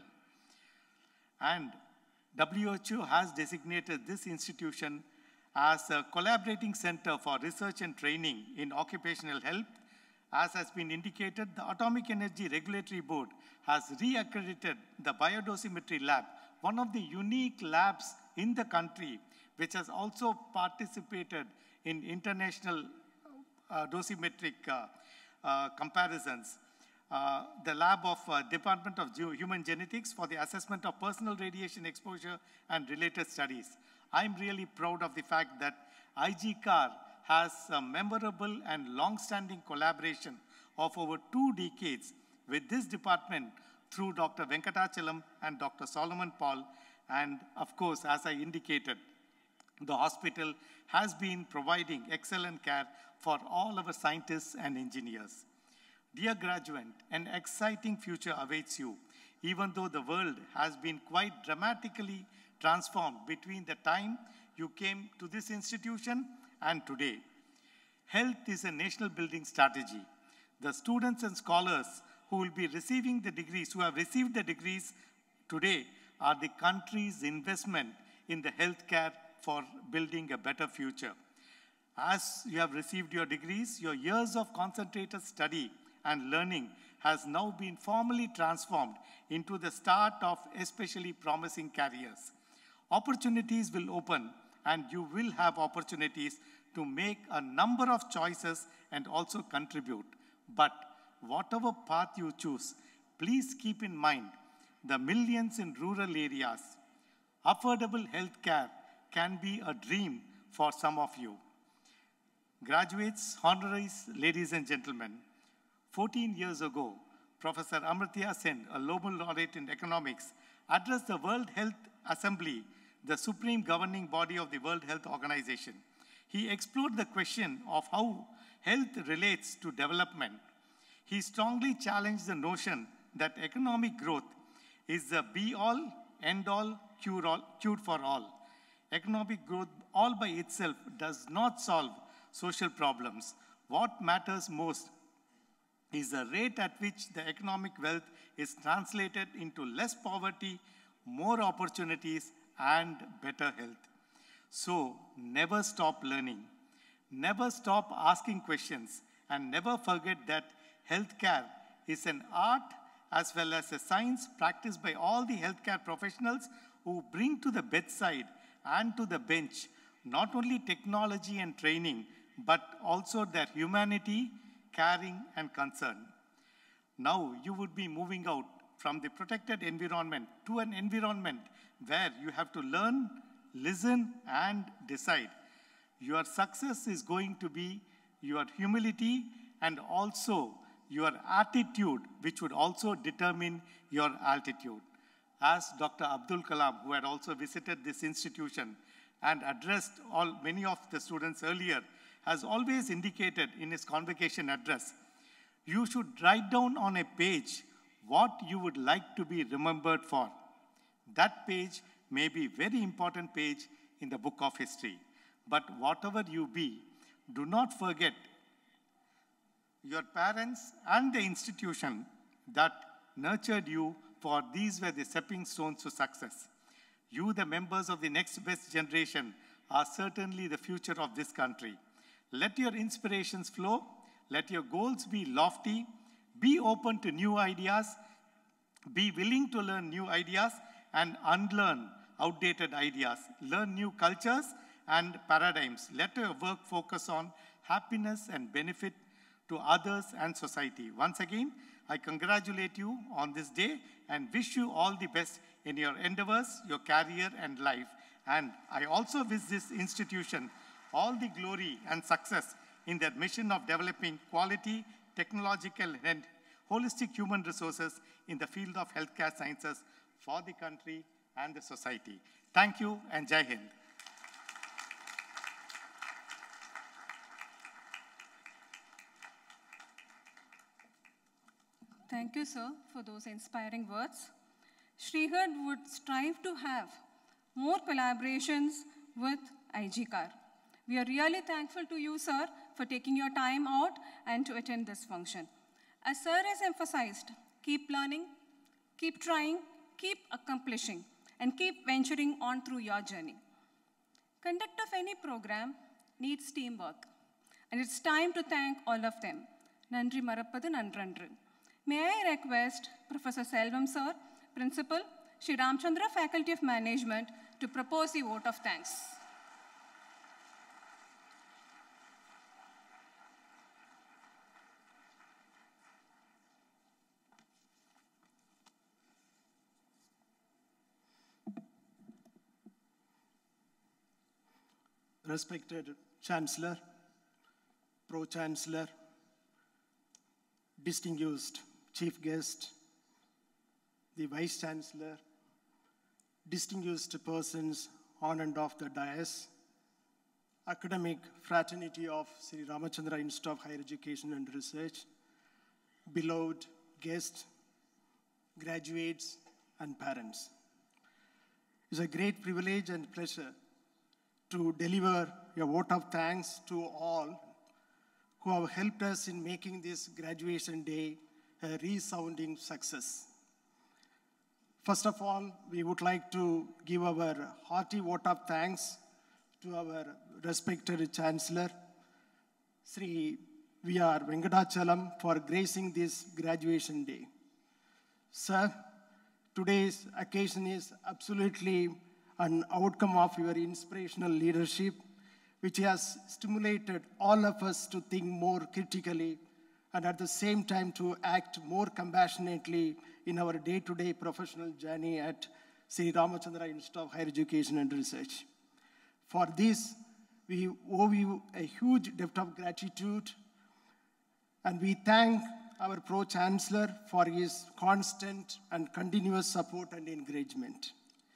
And W H O has designated this institution as a collaborating center for research and training in occupational health. As has been indicated, the Atomic Energy Regulatory Board has re-accredited the biodosimetry lab, one of the unique labs in the country, which has also participated in international uh, dosimetric uh, uh, comparisons. Uh, the lab of uh, Department of Human Genetics for the assessment of personal radiation exposure and related studies. I'm really proud of the fact that I G C A R has a memorable and long-standing collaboration of over two decades with this department through Doctor Venkatachalam and Doctor Solomon Paul. And of course, as I indicated, the hospital has been providing excellent care for all our scientists and engineers. Dear graduate, an exciting future awaits you, even though the world has been quite dramatically transformed between the time you came to this institution and today. Health is a national building strategy. The students and scholars who will be receiving the degrees, who have received the degrees today, are the country's investment in the healthcare for building a better future. As you have received your degrees, your years of concentrated study and learning has now been formally transformed into the start of especially promising careers. Opportunities will open, and you will have opportunities to make a number of choices and also contribute. But whatever path you choose, please keep in mind the millions in rural areas. Affordable health care can be a dream for some of you. Graduates, honorees, ladies and gentlemen, fourteen years ago, Professor Amartya Sen, a Nobel laureate in economics, addressed the World Health Assembly, the supreme governing body of the World Health Organization. He explored the question of how health relates to development. He strongly challenged the notion that economic growth is the be-all, end-all, cure-all, cure for all. Economic growth all by itself does not solve social problems. What matters most is the rate at which the economic wealth is translated into less poverty, more opportunities, and better health. So never stop learning, never stop asking questions, and never forget that healthcare is an art as well as a science practiced by all the healthcare professionals who bring to the bedside and to the bench not only technology and training, but also their humanity, caring, and concern. Now you would be moving out from the protected environment to an environment where you have to learn, listen, and decide. Your success is going to be your humility and also your attitude, which would also determine your altitude. As Doctor Abdul Kalam, who had also visited this institution and addressed all, many of the students earlier, has always indicated in his convocation address, you should write down on a page what you would like to be remembered for. That page may be a very important page in the book of history. But whatever you be, do not forget your parents and the institution that nurtured you, for these were the stepping stones to success. You, the members of the next best generation, are certainly the future of this country. Let your inspirations flow. Let your goals be lofty. Be open to new ideas. Be willing to learn new ideas and unlearn outdated ideas. Learn new cultures and paradigms. Let your work focus on happiness and benefit to others and society. Once again, I congratulate you on this day and wish you all the best in your endeavors, your career and life. And I also wish this institution all the glory and success in their mission of developing quality, technological and holistic human resources in the field of healthcare sciences for the country and the society. Thank you and Jai Hind. Thank you, sir, for those inspiring words. Srihad would strive to have more collaborations with I G C A R. We are really thankful to you, sir, for taking your time out and to attend this function. As sir has emphasized, keep learning, keep trying, keep accomplishing, and keep venturing on through your journey. Conduct of any program needs teamwork, and it's time to thank all of them. Nandri Marappadu Nandrandru. May I request Professor Selvam, sir, Principal, Sri Ramchandra Faculty of Management, to propose the vote of thanks. Respected Chancellor, Pro-Chancellor, distinguished Chief Guest, the Vice Chancellor, distinguished persons on and off the dais, academic fraternity of Sri Ramachandra Institute of Higher Education and Research, beloved guests, graduates, and parents. It's a great privilege and pleasure to deliver a vote of thanks to all who have helped us in making this graduation day a resounding success. First of all, we would like to give our hearty vote of thanks to our respected Chancellor, Sri V R Venkatachalam, for gracing this graduation day. Sir, today's occasion is absolutely an outcome of your inspirational leadership, which has stimulated all of us to think more critically and at the same time to act more compassionately in our day-to-day professional journey at Sri Ramachandra Institute of Higher Education and Research. For this, we owe you a huge debt of gratitude, and we thank our Pro-Chancellor for his constant and continuous support and encouragement.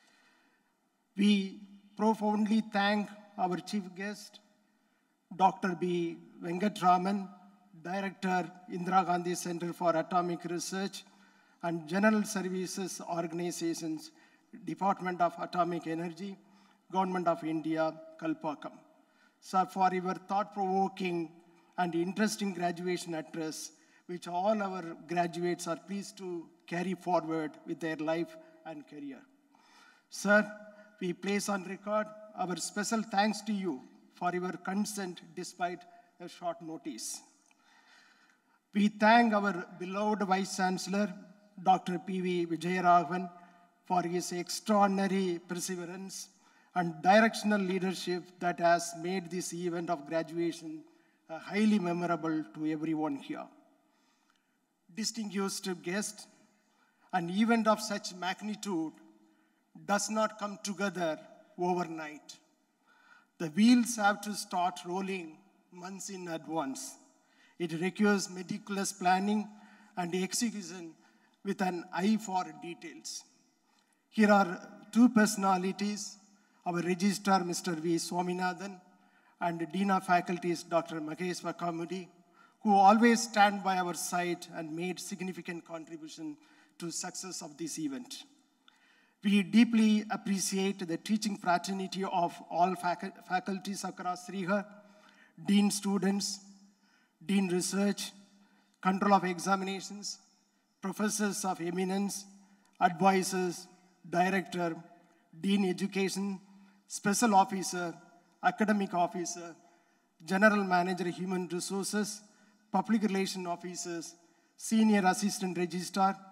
We profoundly thank our chief guest, Doctor B. Venkatraman, Director, Indira Gandhi Center for Atomic Research and General Services Organizations, Department of Atomic Energy, Government of India, Kalpakkam. Sir, for your thought-provoking and interesting graduation address, which all our graduates are pleased to carry forward with their life and career. Sir, we place on record our special thanks to you for your consent despite a short notice. We thank our beloved Vice Chancellor, Doctor P V Vijayaraghavan, for his extraordinary perseverance and directional leadership that has made this event of graduation uh, highly memorable to everyone here. Distinguished guests, an event of such magnitude does not come together overnight. The wheels have to start rolling months in advance. It requires meticulous planning and execution with an eye for details. Here are two personalities, our Registrar, Mister V. Swaminathan, and Dean of Faculties, Doctor Mahesh Vakamudi, who always stand by our side and made significant contribution to success of this event. We deeply appreciate the teaching fraternity of all facu faculties across Srihar, Dean students, Dean Research, Control of Examinations, Professors of Eminence, Advisors, Director, Dean Education, Special Officer, Academic Officer, General Manager Human Resources, Public Relation Officers, Senior Assistant Registrar,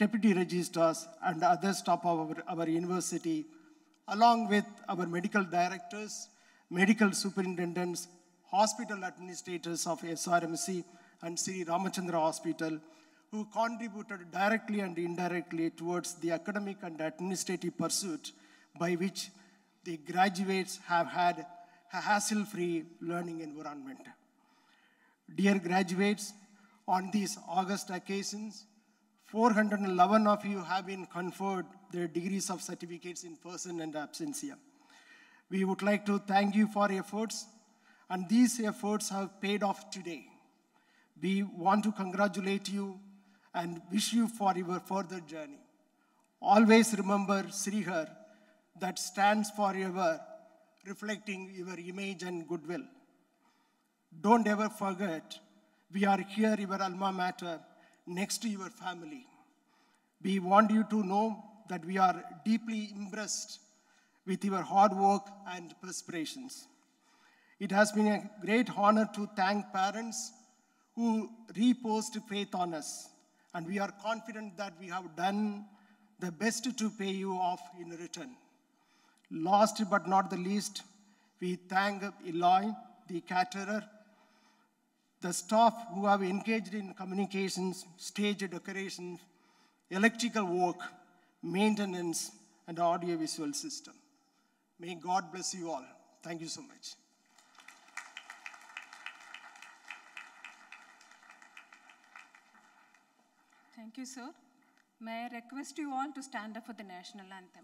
deputy registrars, and other staff of our, our university, along with our medical directors, medical superintendents, hospital administrators of S R M C and Sri Ramachandra Hospital, who contributed directly and indirectly towards the academic and administrative pursuit by which the graduates have had a hassle-free learning environment. Dear graduates, on these August occasions, four hundred eleven of you have been conferred their degrees of certificates in person and absentia. We would like to thank you for your efforts, and these efforts have paid off today. We want to congratulate you and wish you for your further journey. Always remember Srihar, that stands forever, reflecting your image and goodwill. Don't ever forget, we are here, your alma mater, next to your family. We want you to know that we are deeply impressed with your hard work and perspirations. It has been a great honor to thank parents who reposed faith on us, and we are confident that we have done the best to pay you off in return. Last but not the least, we thank Eloy, the caterer, the staff who have engaged in communications, stage decoration, electrical work, maintenance, and audiovisual system. May God bless you all. Thank you so much. Thank you, sir. May I request you all to stand up for the national anthem.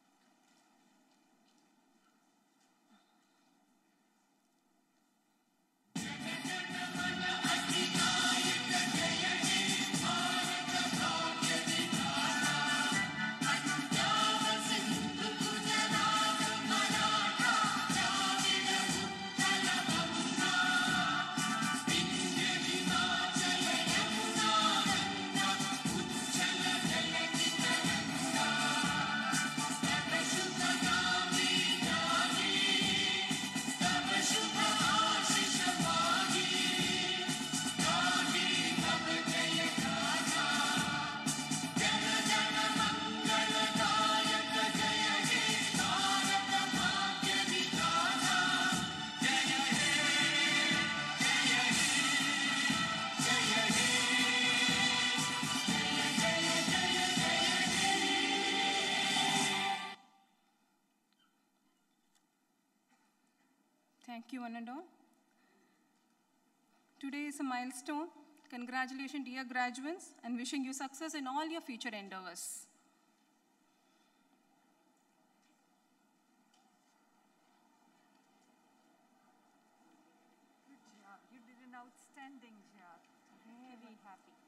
Thank you, one and all. Today is a milestone. Congratulations, dear graduates, and wishing you success in all your future endeavors. Good job. You did an outstanding job. Very happy.